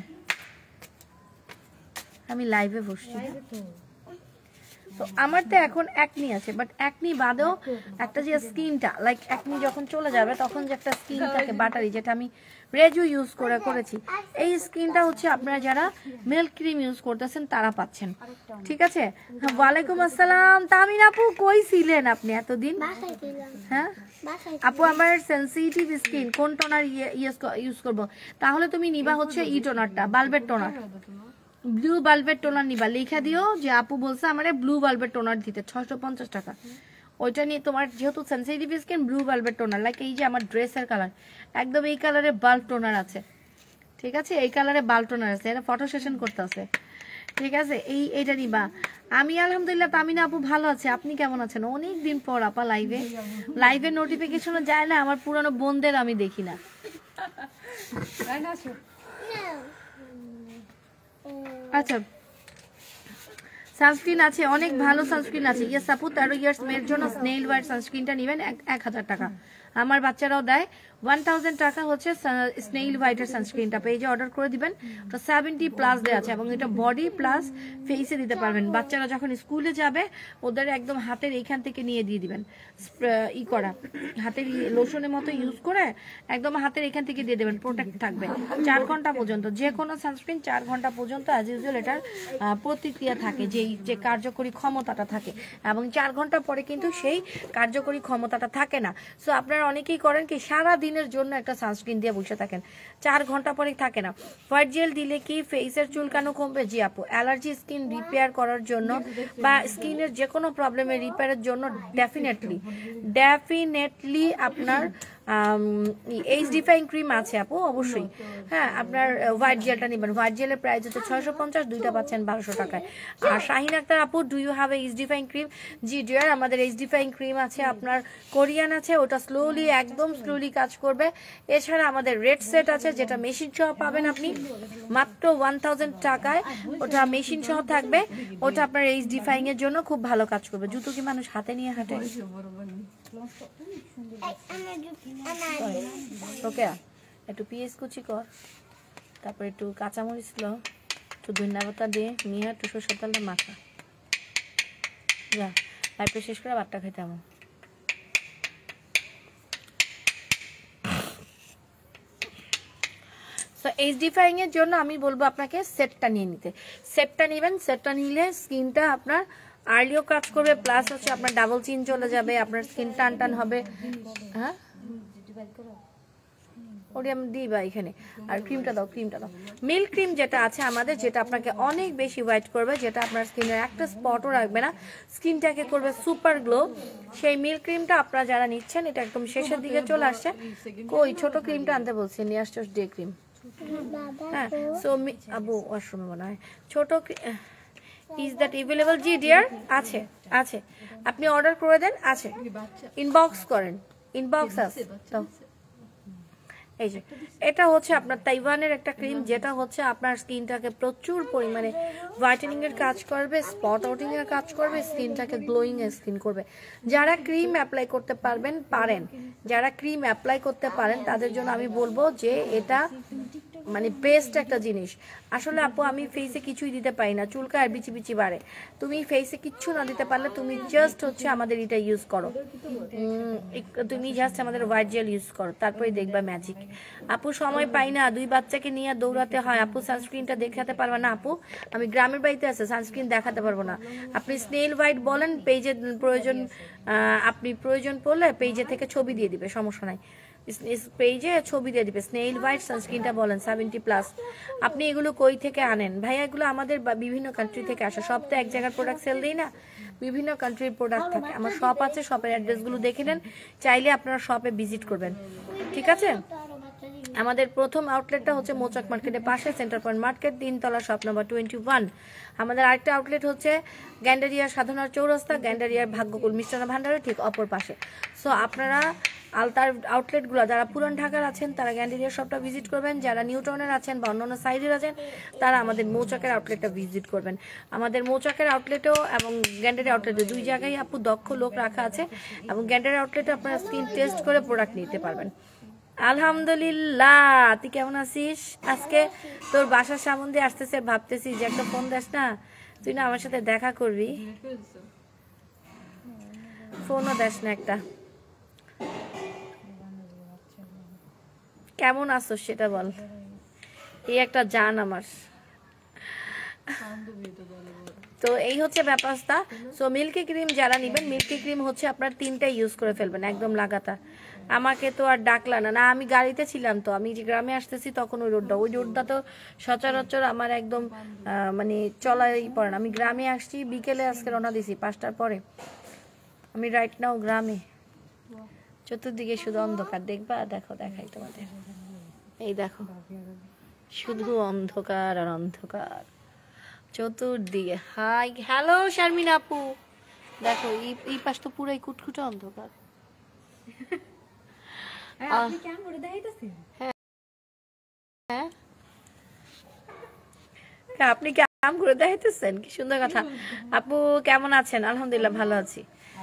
আমি লাইভে বসছি, তো আমার তো এখন একনি আছে, বাট একনি বাদেও একটা যে স্কিনটা লাইক একনি যখন চলে যাবে তখন যে একটা স্কিন থাকে বাটারি, যেটা আমি রেজু ইউজ করে করেছি, এই স্কিনটা হচ্ছে আপনারা যারা মিল্ক ক্রিম ইউজ করতেছেন তারা পাচ্ছেন, ঠিক আছে? ওয়ালাইকুম আসসালাম তামিন আপু, কই ছিলেন আপনি এতদিন? হ্যাঁ আপু, আমার সেনসিটিভ স্কিন, কোন টোনার ইউজ করব? তাহলে তুমি নিবা হচ্ছে ই টোনারটা, বালবেট টোনার, ব্লু বালবেট টোনার নিবা। লিখা দিও যে আপু বলছে আমার ব্লু বালবেট টোনার দিতে, ছয়শো পঞ্চাশ টাকা। ওইটা নিয়ে তোমার যেহেতু সেনসিটিভ স্কিন, ব্লু বালবেট টোনার, লাইক এই যে আমার ড্রেসের কালার একদম এই কালারে বাল্ব টোনার আছে, ঠিক আছে? এই কালারে বাল্ব টোনার আছে, এটা ফটো সেশন করতে আছে, ঠিক আছে? এই এইটা নিবা। আমি আলহামদুলিল্লাহ তামিনা আপু ভালো আছে, আপনি কেমন আছেন? অনেক দিন পর আপা লাইভে, লাইভে নোটিফিকেশনও যায় না, আমার পুরানো বোনদের আমি দেখি না। আচ্ছা, সানস্ক্রিন আছে, অনেক ভালো সানস্ক্রিন আছে। ইয়েস আপু, তেরো ইয়ার্স মেয়ের জন্য স্নেইল হোয়াইট সানস্ক্রিনটা নেবেন এক হাজার টাকা, আমার বাচ্চারাও দেয়। ওয়ান থাউজেন্ড টাকা হচ্ছে স্নেইল হোয়াইটের সানস্ক্রিনটা, পেজে অর্ডার করে দিবেন। ওটা সেভেন্টি প্লাস দেওয়া আছে এবং এটা বডি প্লাস ফেসে দিতে পারবেন। বাচ্চারা যখন স্কুলে যাবে ওদের একদম হাতের এইখান থেকে নিয়ে দিয়ে দিবেন, ই করা হাতের লোশনের মতো ইউজ করে একদম হাতের এখান থেকে দিয়ে দেবেন, প্রোটেক্ট থাকবে চার ঘন্টা পর্যন্ত। যে কোনো সানস্ক্রিন চার ঘন্টা পর্যন্ত অ্যাজ ইউজুয়াল এটার প্রতিক্রিয়া থাকে, যেই যে কার্যকরী ক্ষমতাটা থাকে, এবং চার ঘন্টা পরে কিন্তু সেই কার্যকরী ক্ষমতাটা থাকে না। সো আপনারা অনেকেই করেন কি, সারা দিনের জন্য একটা সানস্ক্রিন দিয়ে বসে থাকেন, চার ঘন্টা পরে থাকে না। হোয়াইট জেল দিলে কি ফেসের চুলকানো কমবে? জি আপু, অ্যালার্জি স্কিন রিপেয়ার করার জন্য বা স্কিনের যে কোনো প্রবলেমের রিপেয়ারের জন্য ডেফিনেটলি ডেফিনেটলি আপনার এইচ ডিফাইং ক্রিম আছে আপু, অবশ্যই। হ্যাঁ, আপনার হোয়াইট জেলটা নেবেন, হোয়াইট জেলের প্রাইস হচ্ছে ছয়শো পঞ্চাশ, দুইটা পাচ্ছেন বারোশো টাকায়। আর শাহিন আক্তার আপু, do you have age defying cream? জি ডিয়ার, আমাদের এইচ ডিফাইং ক্রিম আছে, আপনার কোরিয়ান আছে, ওটা স্লোলি একদম স্লোলি কাজ করবে। এছাড়া আমাদের রেড সেট আছে, যেটা মেশিন সহ পাবেন আপনি মাত্র ওয়ান থাউজেন্ড টাকায়, ওটা মেশিন সহ থাকবে, ওটা আপনার এইচ ডিফাইং এর জন্য খুব ভালো কাজ করবে। জুতো কি মানুষ হাতে নিয়ে হাঁটে? ওকে, একটু পিএস কুচি কর, তারপর একটু কাঁচামরিচ লো, একটু ধন্যবাদ দিয়ে নিয়ে একটু সরষের তেলটা মাখা, যা লাইফটা শেষ করে ভাতটা খেতে আমার। সো এইচ ডিফাইং এর জন্য আমি বলবো আপনাকে সেটটা নিয়ে নিতে, সেটটা নেবেন। সেটটা নিলে স্কিনটা আপনার আর্লিও কাজ করবে, প্লাস হচ্ছে আপনার ডাবল চিন চলে যাবে, আপনার স্কিন টান টান হবে। হ্যাঁ ওটা আমি দিই বা এখানে। আর ক্রিমটা দাও, ক্রিমটা দাও। মিল্ক ক্রিম যেটা আছে আমাদের, যেটা আপনাকে অনেক বেশি হোয়াইট করবে, যেটা আপনার স্কিনের একটা স্পটও রাখবে না, স্কিনটাকে করবে সুপার গ্লো, সেই মিল্ক ক্রিমটা আপনারা যারা নিচ্ছেন, এটা একদম শেষের দিকে চলে আসছে। কই ছোট ক্রিমটা আনতে বলছি, নিয়ে আসছে ডে ক্রিম। হ্যাঁ, সো আবু ওয়াশরুমে মনে হয় ছোট ইজ দ্যাট এভেলেবল? জি ডিয়ার, আছে আছে, আপনি অর্ডার করে দেন, আছে, ইনবক্স করেন, ইনবক্স আছে। তো এই যে এটা হচ্ছে আপনার তাইওয়ানের একটা ক্রিম, যেটা হচ্ছে আপনার স্কিনটাকে প্রচুর পরিমাণে হোয়াইটেনিং এর কাজ করবে, স্পট আউটিং এর কাজ করবে, স্কিনটাকে গ্লোয়িং এর স্কিন করবে। যারা ক্রিম অ্যাপ্লাই করতে পারবেন পারেন, যারা ক্রিম অ্যাপ্লাই করতে পারেন তাদের জন্য আমি বলবো যে এটা মানে বেস্ট একটা জিনিস। আসলে আপু আমি ফেসে কিছুই দিতে পারি না, চুলকা আর বিচি বিচি বাড়ে। তুমি ফেসে কিচ্ছু না দিতে পারলে তুমি জাস্ট হচ্ছে আমাদের এটা ইউজ করো, তুমি জাস্ট আমাদের হোয়াইট জেল ইউজ করো, তারপরে দেখবা ম্যাজিক। আপু সময় পাই না, দুই বাচ্চাকে নিয়ে দৌড়াতে হয়, আপু সানস্ক্রিনটা দেখাতে পারবে না? আপু আমি গ্রামের বাড়িতে আছে, সানস্ক্রিন দেখাতে পারবো না। আপনি স্নেল হোয়াইট বলেন, পেজে প্রয়োজন আপনি প্রয়োজন পড়লে পেজে থেকে ছবি দিয়ে দিবে, সমস্যা নাই, পেজে ছবি দিয়ে দিবে। স্নেইল হোয়াইট সানস্ক্রিনটা বলেন সেভেন্টি প্লাস। আপনি এগুলো কই থেকে আনেন ভাইয়া? এগুলো আমাদের বিভিন্ন কান্ট্রি থেকে আসে, সব তো এক জায়গার প্রোডাক্ট সেল দিই না, বিভিন্ন কান্ট্রির প্রোডাক্ট থাকে। আমার শপ আছে, শপের অ্যাড্রেসগুলো দেখে নেন, চাইলে আপনারা শপে ভিজিট করবেন, ঠিক আছে? আমাদের প্রথম আউটলেটটা হচ্ছে মৌচাক মার্কেটের পাশে, সেন্টার পয়েন্ট মার্কেট, তিনতলা, শপ নাম্বার টোয়েন্টি ওয়ান। আমাদের আরেকটা আউটলেট হচ্ছে গ্যান্ডারিয়ার সাধনার চৌরাস্তা, গ্যান্ডারিয়ার ভাগ্যকুল মিষ্টান্ন ভান্ডারের ঠিক অপর পাশে। সো আপনারা আলতার আউটলেটগুলো যারা পুরান ঢাকার আছেন তারা গ্যান্ডারিয়ার শপটা ভিজিট করবেন, যারা নিউ টাউনের আছেন বা অন্যান্য সাইডের আছেন তারা আমাদের মৌচাকের আউটলেটটা ভিজিট করবেন। আমাদের মৌচাকের আউটলেটেও এবং গ্যান্ডারি আউটলেটে দুই জায়গায় আপু দক্ষ লোক রাখা আছে, এবং গ্যান্ডারি আউটলেটে আপনারা স্কিন টেস্ট করে প্রোডাক্ট নিতে পারবেন। আলহামদুলিল্লাহ, তুই কেমন আছিস? আজকে তোর বাসার সামনে দিয়ে আসতেছে, ভাবতেছি যে একটা ফোন দেস না, তুই না আমার সাথে দেখা করবি, ফোনও দেস না একটা। কেমন আছো সেটা বল, এই একটা জান আমার। তো এই হচ্ছে ব্যাপারটা। সো মিল্কি ক্রিম যারা নেবেন, মিল্কি ক্রিম হচ্ছে আপনার তিনটা ইউজ করে ফেলবেন একদম লাগাতা। আমাকে তো আর ডাকলা না, না আমি গাড়িতে ছিলাম, তো আমি যে গ্রামে আসতেছি তখন ওই রোডটা, ওই রোডটা তো সচরাচর আমার একদম মানে চলাই পড়ে না। আমি গ্রামে আসছি বিকেলে, আজকে রওনা দিছি পাঁচটার পরে। আমি রাইট নাও গ্রামে, চতুর্দিকে শুধু অন্ধকার, দেখবা, দেখো দেখাই তোমাদের, এই দেখো শুধু অন্ধকার আর অন্ধকার চতুর্দিকে। হাই হ্যালো শারমিন আপু, দেখো এই পাশ তো পুরাই কুটকুটে অন্ধকার। আপনি কাম করে দেখাইতেছেন, কি সুন্দর কথা। আপু কেমন আছেন? আলহামদুলিল্লাহ ভালো আছি।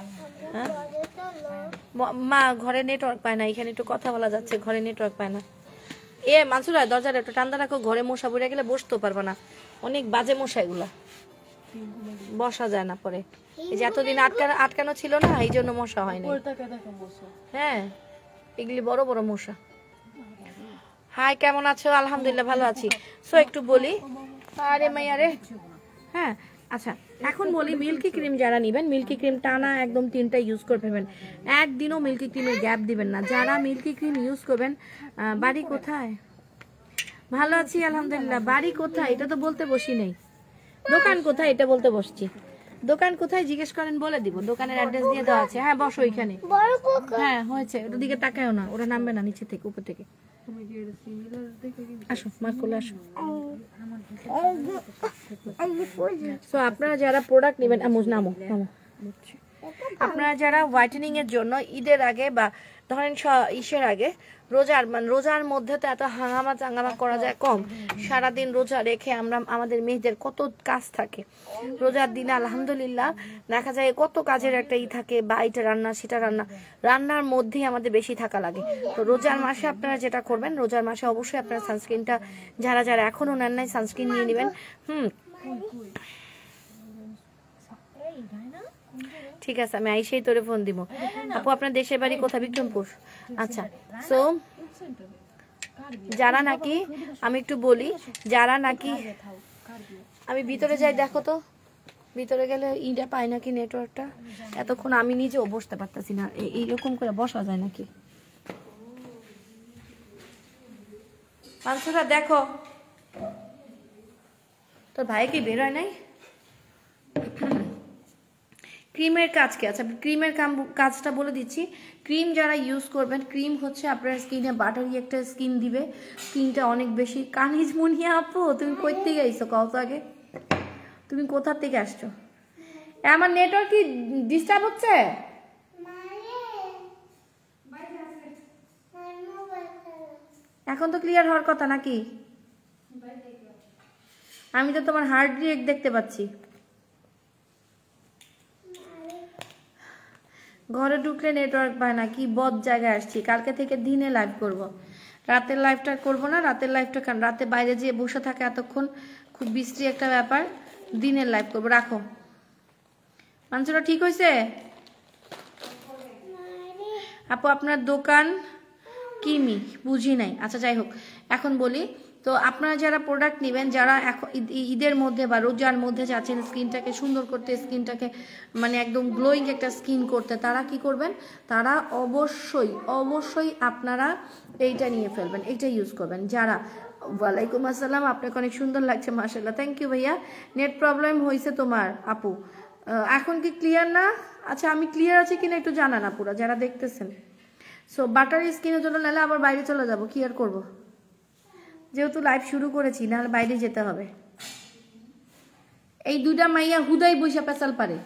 মা ঘরে নেটওয়ার্ক পায় না, এখানে একটু কথা বলা যাচ্ছে, ঘরে নেটওয়ার্ক পায় না। এ মানসুরা দরজাটা একটু টান্দা রাখো, ঘরে মশা বুড়ে গেলে বসতেও পারবে না, অনেক বাজে মশা এগুলা, বসা যায় না পরে। এই যে এতদিন আটকানো আটকানো ছিল না, এই জন্য মশা হয়নি। হ্যাঁ এগুলি বড় বড় মশা। হাই কেমন আছো? আলহামদুলিল্লাহ ভালো আছি। সো একটু বলি, আরে মাইয়া রে, হ্যাঁ আচ্ছা এখন বলি, মিল্কি ক্রিম যারা নেবেন, মিল্কি ক্রিম টানা একদম তিনটা ইউজ করে ফেলবেন, একদিনও মিল্কি ক্রিমের গ্যাপ দিবেন না। যারা মিল্কি ক্রিম ইউজ করবেন, বাড়ি কোথায়? ভালো আছি আলহামদুলিল্লাহ। বাড়ি কোথায় এটা তো বলতে বসি নেই, দোকান কোথায় এটা বলতে বসছি। দোকান কোথায় জিজ্ঞেস করেন, বলে দিব, দোকানের অ্যাড্রেস দিয়ে দেওয়া আছে। হ্যাঁ বসো ওইখানে, হ্যাঁ হয়েছে, ওটার দিকে তাকায়ও না, ওরা নামবে না নিচে থেকে, উপর থেকে। আসো মা কোলে আসো। সো আপনারা যারা প্রোডাক্ট নেবেন, নামো নামো নামো, আপনারা যারা হোয়াইটেনিং এর জন্য ঈদের আগে বা ধরেন ইসের আগে, রোজার মানে রোজার মধ্যে তো এত হাঙ্গামা চাঙ্গামা করা যায় কম, সারাদিন রোজা রেখে আমরা আমাদের মেয়েদের কত কাজ থাকে রোজার দিনে। আলহামদুলিল্লাহ দেখা যায় কত কাজের একটা ই থাকে, বা এটা রান্না সেটা রান্না, রান্নার মধ্যেই আমাদের বেশি থাকা লাগে। তো রোজার মাসে আপনারা যেটা করবেন, রোজার মাসে অবশ্যই আপনারা সানস্ক্রিনটা যারা যারা এখনো নেন নাই সানস্ক্রিন নিয়ে নেবেন। হুম ঠিক আছে, আমি আইসেই তোরে ফোন দিব। আপু আপনার দেশের বাড়ি কোথায়? বিক্রমপুর। আচ্ছা সো যারা নাকি, আমি একটু বলি, যারা নাকি, আমি ভিতরে যাই, দেখো তো ভিতরে গেলে ইটা পাই নাকি নেটওয়ার্কটা, এতক্ষণ আমি নিজেও বসতে পারতেছি না, এইরকম করে বসা যায় নাকি? মানসুরা দেখো তোর ভাই কি বের হয় নাই? ক্রিমের কাজ কি? আচ্ছা ক্রিমের কাজটা বলে দিচ্ছি। ক্রিম যারা ইউজ করবেন, ক্রিম হচ্ছে আপনার স্কিনে বাটারি একটা স্কিন দিবে, স্কিনটা অনেক বেশি। কানিজ মুনিয়া আপু তুমি কই থেকে আইছো কত আগে? তুমি কোথা থেকে আসছো? আমার নেটওয়ার্ক কি ডিস্টার্ব হচ্ছে? এখন তো ক্লিয়ার হওয়ার কথা নাকি? আমি তো তোমার হার্ট রেট দেখতে পাচ্ছি। ঘরে ঢুকলে নেটওয়ার্ক পায় না, কি বদ জায়গায় আসছি। কালকে থেকে দিনে লাইভ করব, রাতের লাইভটা করব না। রাতের লাইভটা কারণ রাতে বাইরে যেয়ে বসে থাকে এতক্ষণ, খুব বিশ্রী একটা ব্যাপার। দিনের লাইভ করব। রাখো মানসুরা, ঠিক হয়েছে আপু? আপনার দোকান কিমি বুঝি নাই। আচ্ছা যাই হোক, এখন বলি তো আপনারা যারা প্রোডাক্ট নেবেন, যারা এখন ঈদের মধ্যে বা রোজার মধ্যে যাচ্ছেন স্কিনটাকে সুন্দর করতে, স্কিনটাকে মানে একদম গ্লোয়িং একটা স্কিন করতে, তারা কি করবেন? তারা অবশ্যই অবশ্যই আপনারা এইটা নিয়ে ফেলবেন, এইটা ইউজ করবেন। যারা ওয়ালাইকুম আসসালাম, আপনাকে অনেক সুন্দর লাগছে মাশাআল্লাহ, থ্যাংক ইউ ভাইয়া। নেট প্রবলেম হয়েছে তোমার আপু, এখন কি ক্লিয়ার না? আচ্ছা আমি ক্লিয়ার আছি কিনা একটু জানান আপুরা যারা দেখতেছেন। সো বাটারি স্কিনের জন্য নাহলে আবার বাইরে চলে যাব, কি আর করবো, যেহেতু লাইভ শুরু করেছি, নাহলে বাইরে যেতে হবে। এই দুইটা মাইয়া হুদাই বৈশা পেঁচাল পারে।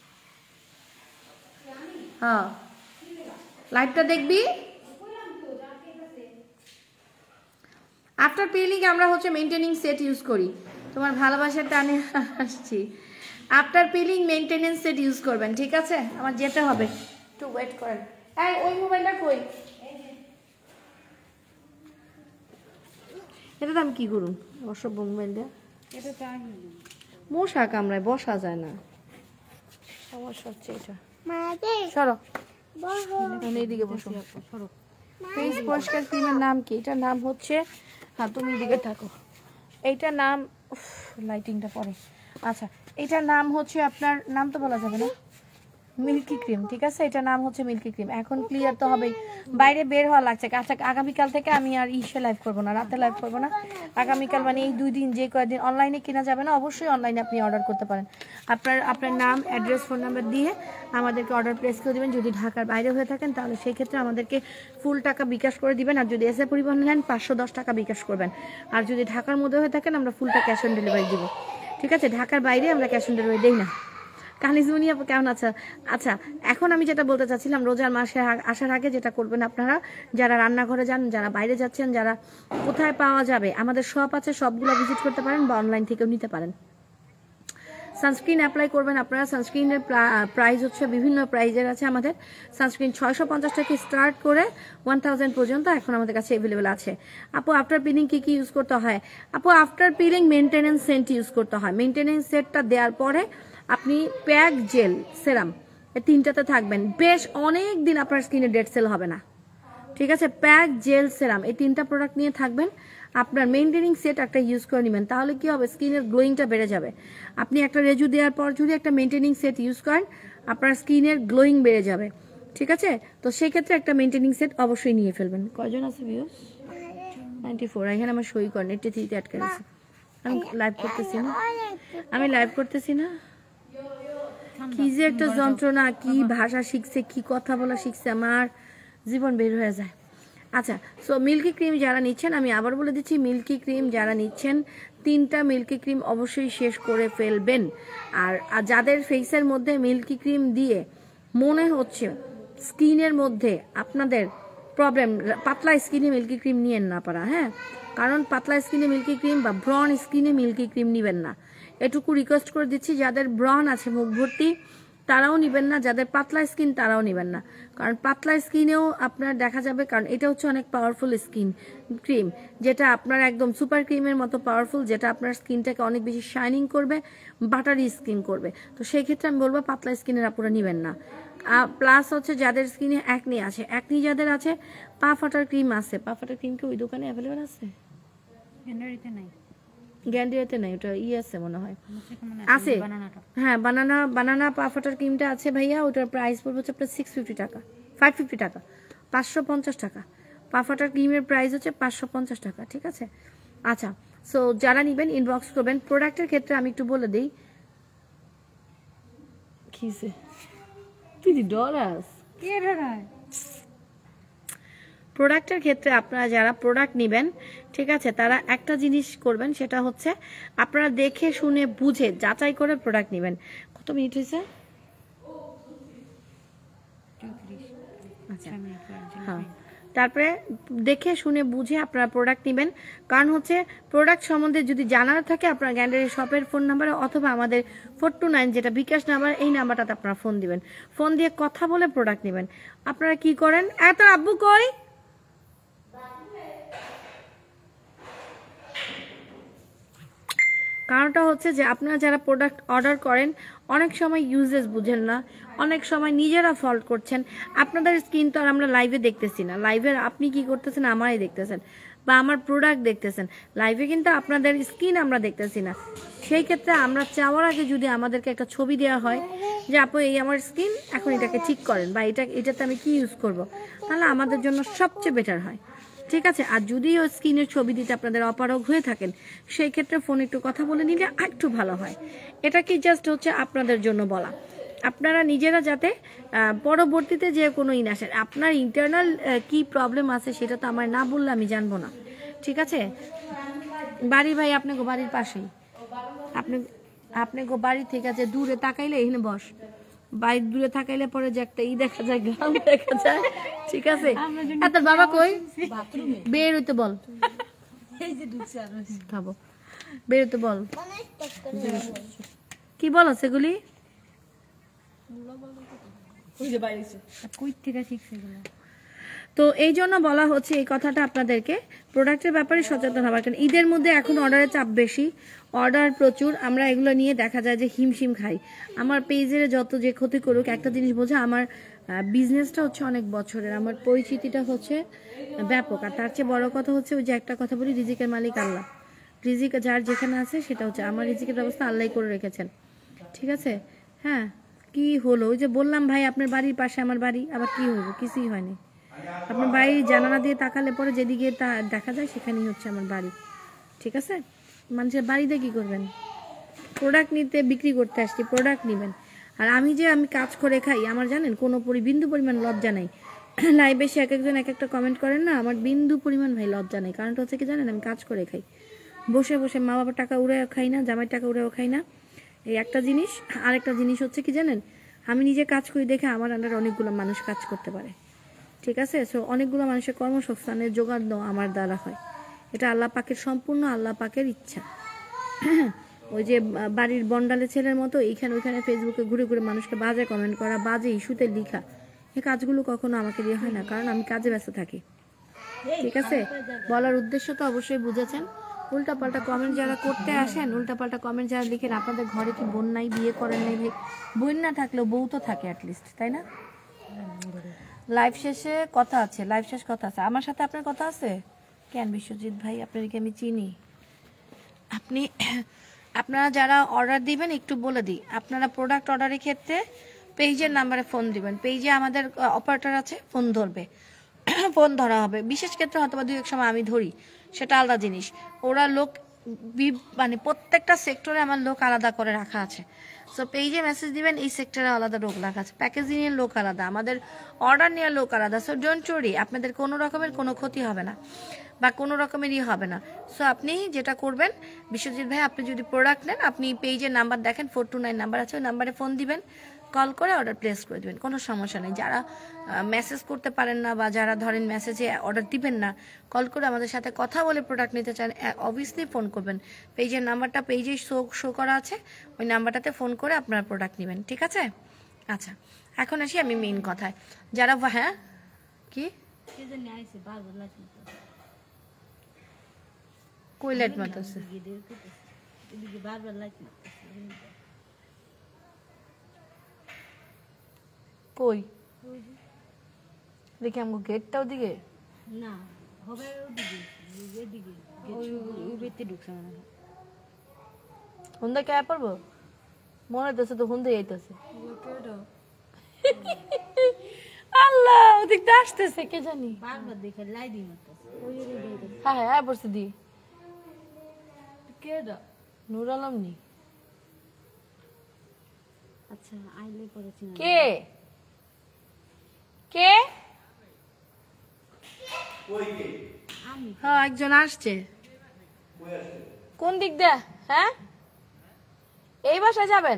হ্যাঁ লাইভটা দেখবি। আফটার পিলিং আমরা হচ্ছে মেইনটেনিং সেট ইউজ করি, তোমার ভালোবাসার টানে আসছি। After peeling maintenance set use করবেন, ঠিক আছে? আমার যেতে হবে, একটু ওয়েট করেন। এই ওই মোবাইলটা কই? এটা তো আমি কি করুন অসভ্য মোবাইলটা, মশা কামড়ায়, বসা যায় না, সমস্যা হচ্ছে এটা। সরো এইদিকে বসো। ফেস পরিষ্কার ক্রিমের নাম কি? এটার নাম হচ্ছে, হ্যাঁ তুমি এদিকে থাকো, এইটার নাম লাইটিংটা পরে। আচ্ছা এটার নাম হচ্ছে, আপনার নাম তো বলা যাবে না, মিল্কি ক্রিম, ঠিক আছে? এটার নাম হচ্ছে মিল্কি ক্রিম। এখন ক্লিয়ার তো হবেই, বাইরে বের হওয়া লাগছে। আচ্ছা আগামীকাল থেকে আমি আর ইসে লাইভ করবো না, রাতে লাইভ করবো না। আগামীকাল মানে এই দুই দিন যে কয়েকদিন অনলাইনে কেনা যাবে না, অবশ্যই অনলাইনে আপনি অর্ডার করতে পারেন। আপনার আপনার নাম, অ্যাড্রেস, ফোন নাম্বার দিয়ে আমাদেরকে অর্ডার প্লেস করে দেবেন। যদি ঢাকার বাইরে হয়ে থাকেন তাহলে সেই ক্ষেত্রে আমাদেরকে ফুল টাকা বিকাশ করে দিবেন, আর যদি এসে পরিবহন নেন পাঁচশো দশ টাকা বিকাশ করবেন। আর যদি ঢাকার মধ্যে হয়ে থাকেন আমরা ফুলটা ক্যাশ অন ডেলিভারি দিব, ঠিক আছে? ঢাকার বাইরে আমরা ক্যাশ অন ডেলিভারি দেই না। কানিজমনি আপু কেমন আছে? আচ্ছা এখন আমি যেটা বলতে চাচ্ছিলাম, রোজার মাসে আসার আগে যেটা করবেন আপনারা, যারা রান্নাঘরে যান, যারা বাইরে যাচ্ছেন, যারা কোথায় পাওয়া যাবে, আমাদের শপ আছে, সবগুলো ভিজিট করতে পারেন বা অনলাইন থেকেও নিতে পারেন। সানস্ক্রিন অ্যাপ্লাই করবেন আপনারা। সানস্ক্রিনের প্রাইস হচ্ছে বিভিন্ন প্রাইজের আছে আমাদের। সানস্ক্রিন ছয়শো পঞ্চাশ টাকা স্টার্ট করে ওয়ান থাউজেন্ড পর্যন্ত এখন আমাদের কাছে অ্যাভেলেবেল আছে। আপু আফটার পিলিং কি কি ইউজ করতে হয়? আপু after peeling maintenance set use করতে হয়। মেনটেনেন্স সেটটা দেওয়ার পরে আপনি প্যাক, জেল, সেরাম, এই তিনটাতে থাকবেন। বেশ অনেক দিন আপনার স্কিনে ডেড সেল হবে না, ঠিক আছে? প্যাক, জেল, সেরাম এই তিনটা প্রোডাক্ট নিয়ে থাকবেন। আপনার মেইনটেনিং সেট একটা ইউজ করে নেবেন, তাহলে কি হবে? স্কিনের গ্লোয়িংটা বেড়ে যাবে। আপনি একটা রেজু দেওয়ার পর যদি একটা মেইনটেনিং সেট ইউজ করেন, আপনার স্কিনের গ্লোয়িং বেড়ে যাবে, ঠিক আছে? তো সেই ক্ষেত্রে একটা মেইনটেনিং সেট অবশ্যই নিয়ে ফেলবেন। কয়জন আছে ভিউয়ার্স? Ninety four. এখানে আমার সই করেন, এটা থ্রিতে আটকে আছে। আমি লাইভ করতেছি না, আমি লাইভ করতেছি না। কি যে একটা যন্ত্রণা, কি ভাষা শিখছে, কি কথা বলা শিখছে, আমার জীবন বের হয়ে যায়। আচ্ছা সো মিল্কি ক্রিম যারা নিচ্ছেন, আমি আবার বলে দিচ্ছি, মিল্কি ক্রিম যারা নিচ্ছেন তিনটা মিল্কি ক্রিম অবশ্যই শেষ করে ফেলবেন। আর যাদের ফেসের মধ্যে মিল্কি ক্রিম দিয়ে মনে হচ্ছে স্কিনের মধ্যে আপনাদের প্রবলেম, পাতলা স্কিনে মিল্কি ক্রিম নিয়েন না পারা, হ্যাঁ? কারণ পাতলা স্কিনে মিল্কি ক্রিম বা ব্রন স্কিনে মিল্কি ক্রিম নেবেন না, এটুকু রিকোয়েস্ট করে দিচ্ছি। যাদের ব্রন আছে মুখ ভর্তি তারাও নেবেন না, যাদের পাতলা স্কিন তারাও নেবেন না, কারণ পাতলা স্কিনেও আপনার দেখা যাবে, কারণ এটা হচ্ছে অনেক পাওয়ারফুল স্কিন ক্রিম, যেটা আপনার একদম সুপার ক্রিমের মতো পাওয়ারফুল, যেটা আপনার স্কিনটাকে অনেক বেশি শাইনিং করবে, বাটারি স্কিন করবে। তো সেই ক্ষেত্রে আমি বলবো পাতলা স্কিনের আপনারা নেবেন না। প্লাস হচ্ছে যাদের স্কিনে অ্যাকনি আছে, অ্যাকনি যাদের আছে, পা ফাটার ক্রিম আছে। পা ফাটার ক্রিম কি ওই দোকানে অ্যাভেলেবেল আছে? নাই, গ্যান্ডিয়াতে নাই, ওটা ই আছে মনে হয়, আছে হ্যাঁ, বানানা বানানা পা ফাটার ক্রিমটা আছে ভাইয়া। ওটার প্রাইস পড়বে হচ্ছে আপনার সিক্স ফিফটি টাকা, ফাইভ ফিফটি টাকা, পাঁচশো পঞ্চাশ টাকা। পাফাটার ক্রিমের প্রাইস হচ্ছে পাঁচশো পঞ্চাশ টাকা, ঠিক আছে? আচ্ছা, সো যারা নেবেন ইনবক্স করবেন। প্রোডাক্টের ক্ষেত্রে আমি একটু বলে দিই। কিসে তুই ডরাস কে ডরায়? প্রোডাক্টের ক্ষেত্রে আপনারা যারা প্রোডাক্ট নেবেন, ঠিক আছে, তারা একটা জিনিস করবেন, সেটা হচ্ছে আপনারা দেখে শুনে বুঝে যাচাই করে প্রোডাক্ট নেবেন। কত মিনিট হয়েছে? আচ্ছা, হ্যাঁ, তারপরে দেখে শুনে বুঝে আপনারা প্রোডাক্ট নেবেন। কারণ হচ্ছে প্রোডাক্ট সম্বন্ধে যদি জানার থাকে আপনারা গ্যান্ডারি শপের ফোন নাম্বারে অথবা আমাদের ফোর টু নাইন যেটা বিকাশ নাম্বার, এই নাম্বারটাতে আপনারা ফোন দিবেন। ফোন দিয়ে কথা বলে প্রোডাক্ট নেবেন। আপনারা কি করেন, এত আব্বু কই, কারণটা হচ্ছে যে আপনারা যারা প্রোডাক্ট অর্ডার করেন অনেক সময় ইউজেস বুঝেন না, অনেক সময় নিজেরা ফল্ট করছেন। আপনাদের স্কিন তো আর আমরা লাইভে দেখতেছি না, লাইভের আপনি কি করতেছেন আমারই দেখতেছেন, বা আমার প্রোডাক্ট দেখতেছেন, লাইভে কিন্তু আপনাদের স্কিন আমরা দেখতেছি না। সেই ক্ষেত্রে আমরা চাওয়ার আগে যদি আমাদেরকে একটা ছবি দেওয়া হয় যে আপু এই আমার স্কিন, এখন এটাকে ঠিক করেন, বা এটা এটাতে আমি কি ইউজ করব, তাহলে আমাদের জন্য সবচেয়ে বেটার হয়, ঠিক আছে? আর যদি ওই স্কিনের ছবি দিতে আপনাদের অপারগ হয়ে থাকেন, সেই ক্ষেত্রে ফোন একটু কথা বলে নিলে একটু ভালো হয়। এটা কি জাস্ট হচ্ছে আপনাদের জন্য বলা, আপনারা নিজেরা যাতে পরবর্তীতে যে কোনো ইন আসেন, আপনার ইন্টারনাল কি প্রবলেম আছে সেটা তো আমার না বললে আমি জানবো না, ঠিক আছে? বাড়ি ভাই আপনি গো বাড়ির পাশেই, আপনি আপনি গো বাড়ি থেকে আছে দূরে তাকাইলে এখানে বস, বাইরে দূরে থাকাইলে পরে যে একটা ই দেখা যায়, গ্রাম দেখা যায়, ঠিক আছে? এত বাবা কই, বের হইতে বল, খাবো বের হইতে বল, কি বল সেগুলি তো এই জন্য বলা হচ্ছে এই কথাটা আপনাদেরকে, প্রোডাক্টের ব্যাপারে সচেতন হবার। কারণ ঈদের মধ্যে এখন অর্ডারের চাপ বেশি, অর্ডার প্রচুর, আমরা এগুলো নিয়ে দেখা যায় যে হিমশিম খাই। আমার পেজের যত যে ক্ষতি করুক, একটা জিনিস বোঝা, আমার বিজনেসটা হচ্ছে অনেক বছরের, আমার পরিচিতিটা হচ্ছে ব্যাপক। আর তার চেয়ে বড় কথা হচ্ছে ওই যে একটা কথা বলি, রিজিকের মালিক আল্লাহ, রিজিক যার যেখানে আছে সেটা হচ্ছে, আমার রিজিকের ব্যবস্থা আল্লাহ করে রেখেছেন, ঠিক আছে? হ্যাঁ, কি হলো ওই যে বললাম ভাই আপনার বাড়ির পাশে আমার বাড়ি, আবার কি হলো, কিছুই হয়নি। আপনার বাড়ি জানালা দিয়ে তাকালে পরে যেদিকে তা দেখা যায় সেখানেই হচ্ছে আমার বাড়ি, ঠিক আছে? মানুষের বাড়িতে কি করবেন, প্রোডাক্ট নিতে, বিক্রি করতে আসছি, প্রোডাক্ট নেবেন। আর আমি যে আমি কাজ করে খাই, আমার জানেন কোনো বিন্দু পরিমাণ লজ্জা নেই। লাইভে এসে এক একজন এক একটা কমেন্ট করেন না, আমার বিন্দু পরিমাণ ভাই লজ্জা নেই। কারণটা হচ্ছে কি জানেন, আমি কাজ করে খাই, বসে বসে মা বাবার টাকা উড়েও খাই না, জামাইয়ের টাকা উড়েও খাই না, এই একটা জিনিস। আরেকটা জিনিস হচ্ছে কি জানেন, আমি নিজে কাজ করি দেখে আমার আন্ডারে অনেকগুলো মানুষ কাজ করতে পারে, ঠিক আছে? সো অনেকগুলো মানুষের কর্মসংস্থানের জোগাড় দেওয়া আমার দ্বারা হয়, এটা আল্লাহ পাকের সম্পূর্ণ আল্লাহ পাকের ইচ্ছা। ওই যে বাড়ির বন্ডালে ছেলের মতো এইখানে ওইখানে ফেসবুকে ঘুরে ঘুরে মানুষকে বাজে কমেন্ট করা, বাজে ইস্যুতে লিখা, এই কাজগুলো কখনো আমাকে দিয়ে হয় না, কারণ আমি কাজে ব্যস্ত থাকি, ঠিক আছে? বলার উদ্দেশ্য তো অবশ্যই বুঝেছেন। উল্টাপাল্টা কমেন্ট যারা করতে আসেন, উল্টাপাল্টা কমেন্ট যারা লিখেন, আপনাদের ঘরে কি বোন নাই, বিয়ে করেন নাই? ভাই বোন না থাকলেও বউ তো থাকে অ্যাটলিস্ট, তাই না? লাইভ শেষে কথা আছে, লাইভ শেষ কথা আছে, আমার সাথে আপনার কথা আছে কেন বিশ্বজিৎ ভাই? আপনাদেরকে আমি চিনি। আপনি আপনারা যারা অর্ডার দিবেন একটু বলে দিই, আপনারা প্রোডাক্ট অর্ডারের ক্ষেত্রে পেজের নাম্বারে ফোন দিবেন, পেজে আমাদের অপারেটর আছে, ফোন ধরবে, ফোন ধরা হবে। বিশেষ ক্ষেত্রে হয়তো বা দুই এক সময় আমি ধরি, সেটা আলাদা জিনিস। ওরা লোক মানে প্রত্যেকটা সেক্টরে আমার লোক আলাদা করে রাখা আছে। সো পেজে মেসেজ দিবেন, এই সেক্টরে আলাদা লোক রাখা আছে, প্যাকেজিংয়ের লোক আলাদা, আমাদের অর্ডার নেওয়ার লোক আলাদা। সো ডোন্ট ওয়ারি, আপনাদের কোনো রকমের কোনো ক্ষতি হবে না বা কোনো রকমেরই হবে না। সো আপনি যেটা করবেন বিশ্বজিৎ ভাই, আপনি যদি প্রোডাক্ট নেন, আপনি পেজের নাম্বার দেখেন, ফোর টু নাইন নাম্বার আছে, ওই নাম্বারে ফোন দিবেন, কল করে অর্ডার প্লেস করে দেবেন, কোনো সমস্যা নেই। যারা মেসেজ করতে পারেন না বা যারা ধরেন মেসেজে অর্ডার দিবেন না, কল করে আমাদের সাথে কথা বলে প্রোডাক্ট নিতে চান, অবভিয়াসলি ফোন করবেন। পেজের নাম্বারটা পেজে শো শো করা আছে, ওই নাম্বারটাতে ফোন করে আপনারা প্রোডাক্ট নেবেন, ঠিক আছে? আচ্ছা, এখন আসি আমি মেইন কথায়। যারা হ্যাঁ কি কই লাইট মারতেছে, কই দেখি আমগো গেটটা ওদিকে না হবে, ওদিকে এদিকে ওই ওই বেতে ঢুকছে মনে হয়। হুন্দা কে পারবো মনে হইতেছে তো হুন্দা যাইতেছে, আল্লাহ আল্লাহ ওদিকটা আসতেছে কে জানি বারবার দেখে লাই দিই মতো ওই ওই দেই হ্যাঁ হ্যাঁ হ্যাঁ বসে দি কে দা নূর আলম নি আচ্ছা আইলে পড়েছি না কে কে কই কে আমি হ্যাঁ একজন আসছে কই আসছে কোন দিক দিয়ে হ্যাঁ এই বাসায় যাবেন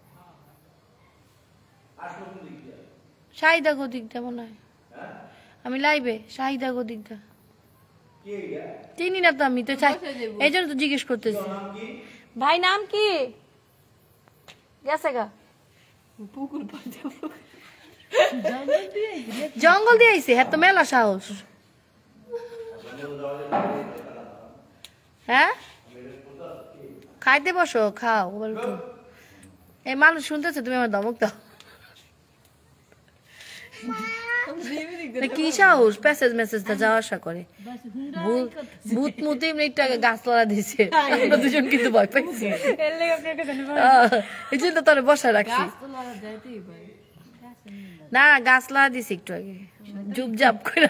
আসলো কোন দিক দিয়ে শাহিদা গো দিক দিয়ে মনে হয় হ্যাঁ আমি লাইবে শাহিদা গো দিক দিয়ে কে ইয়া চিনি না তো আমি তো চাই এই জন্য তো জিজ্ঞেস করতেছি নাম কি ভাই নাম কি গেছে গা পুকুর পাড়ে জঙ্গল দিয়ে আইছে হ্যাঁ তো মেলা সাহস হ্যাঁ খাইতে বসো খাও বলতো এই মানুষ শুনতেছে তুমি আমার ধমক দাও কি সাহস প্যাসেজ মেসেজটা যাওয়া আসা করে ভূত মুতি একটু আগে গাছ লড়া দিছে আমরা দুজন কিন্তু ভয় পাইছি আহ, এই জন্য তোর বসা রাখছি না গাছ লড়া দিছি একটু আগে জুপজাপ করে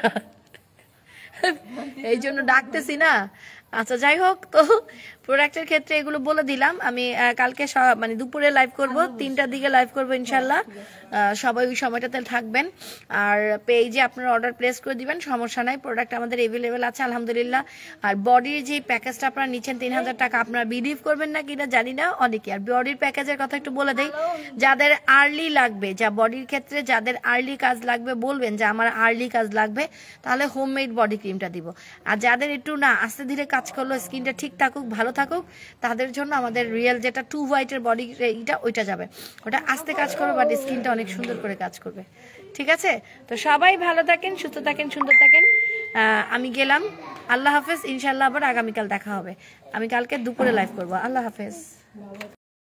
এই জন্য ডাকতেছি না আচ্ছা যাই হোক তো প্রোডাক্টের ক্ষেত্রে এগুলো বলে দিলাম আমি আহ, কালকে স- মানে দুপুরে লাইভ করব তিনটার দিকে লাইভ করব ইনশাল্লাহ আহ, সবাই ওই সময়টাতে থাকবেন আর পেজে আপনারা অর্ডার প্লেস করে দিবেন সমস্যা নাই প্রোডাক্ট আমাদের এভেলেবেল আছে আলহামদুলিল্লাহ আর বডির যে প্যাকেজটা আপনারা নিচ্ছেন তিন হাজার টাকা আপনারা বিলিভ করবেন না কিনা জানি না অনেকে আর বডির প্যাকেজের কথা একটু বলে দেই যাদের আর্লি লাগবে যা বডির ক্ষেত্রে যাদের আর্লি কাজ লাগবে বলবেন যে আমার আর্লি কাজ লাগবে তাহলে হোমমেড বডি ক্রিমটা দিব আর যাদের একটু না আস্তে ধীরে কাজ করলো স্কিনটা ঠিক থাকুক ভালো থাকুক তাদের জন্য আমাদের রিয়েল যেটা টু হোয়াইটের বডি এইটা ওইটা যাবে ওটা আস্তে কাজ করবে বাট স্কিনটা অনেক সুন্দর করে কাজ করবে ঠিক আছে তো সবাই ভালো থাকেন সুস্থ থাকেন সুন্দর থাকেন আহ, আমি গেলাম আল্লাহ হাফেজ ইনশাল্লাহ আবার আগামীকাল দেখা হবে আমি কালকে দুপুরে লাইভ করবো আল্লাহ হাফেজ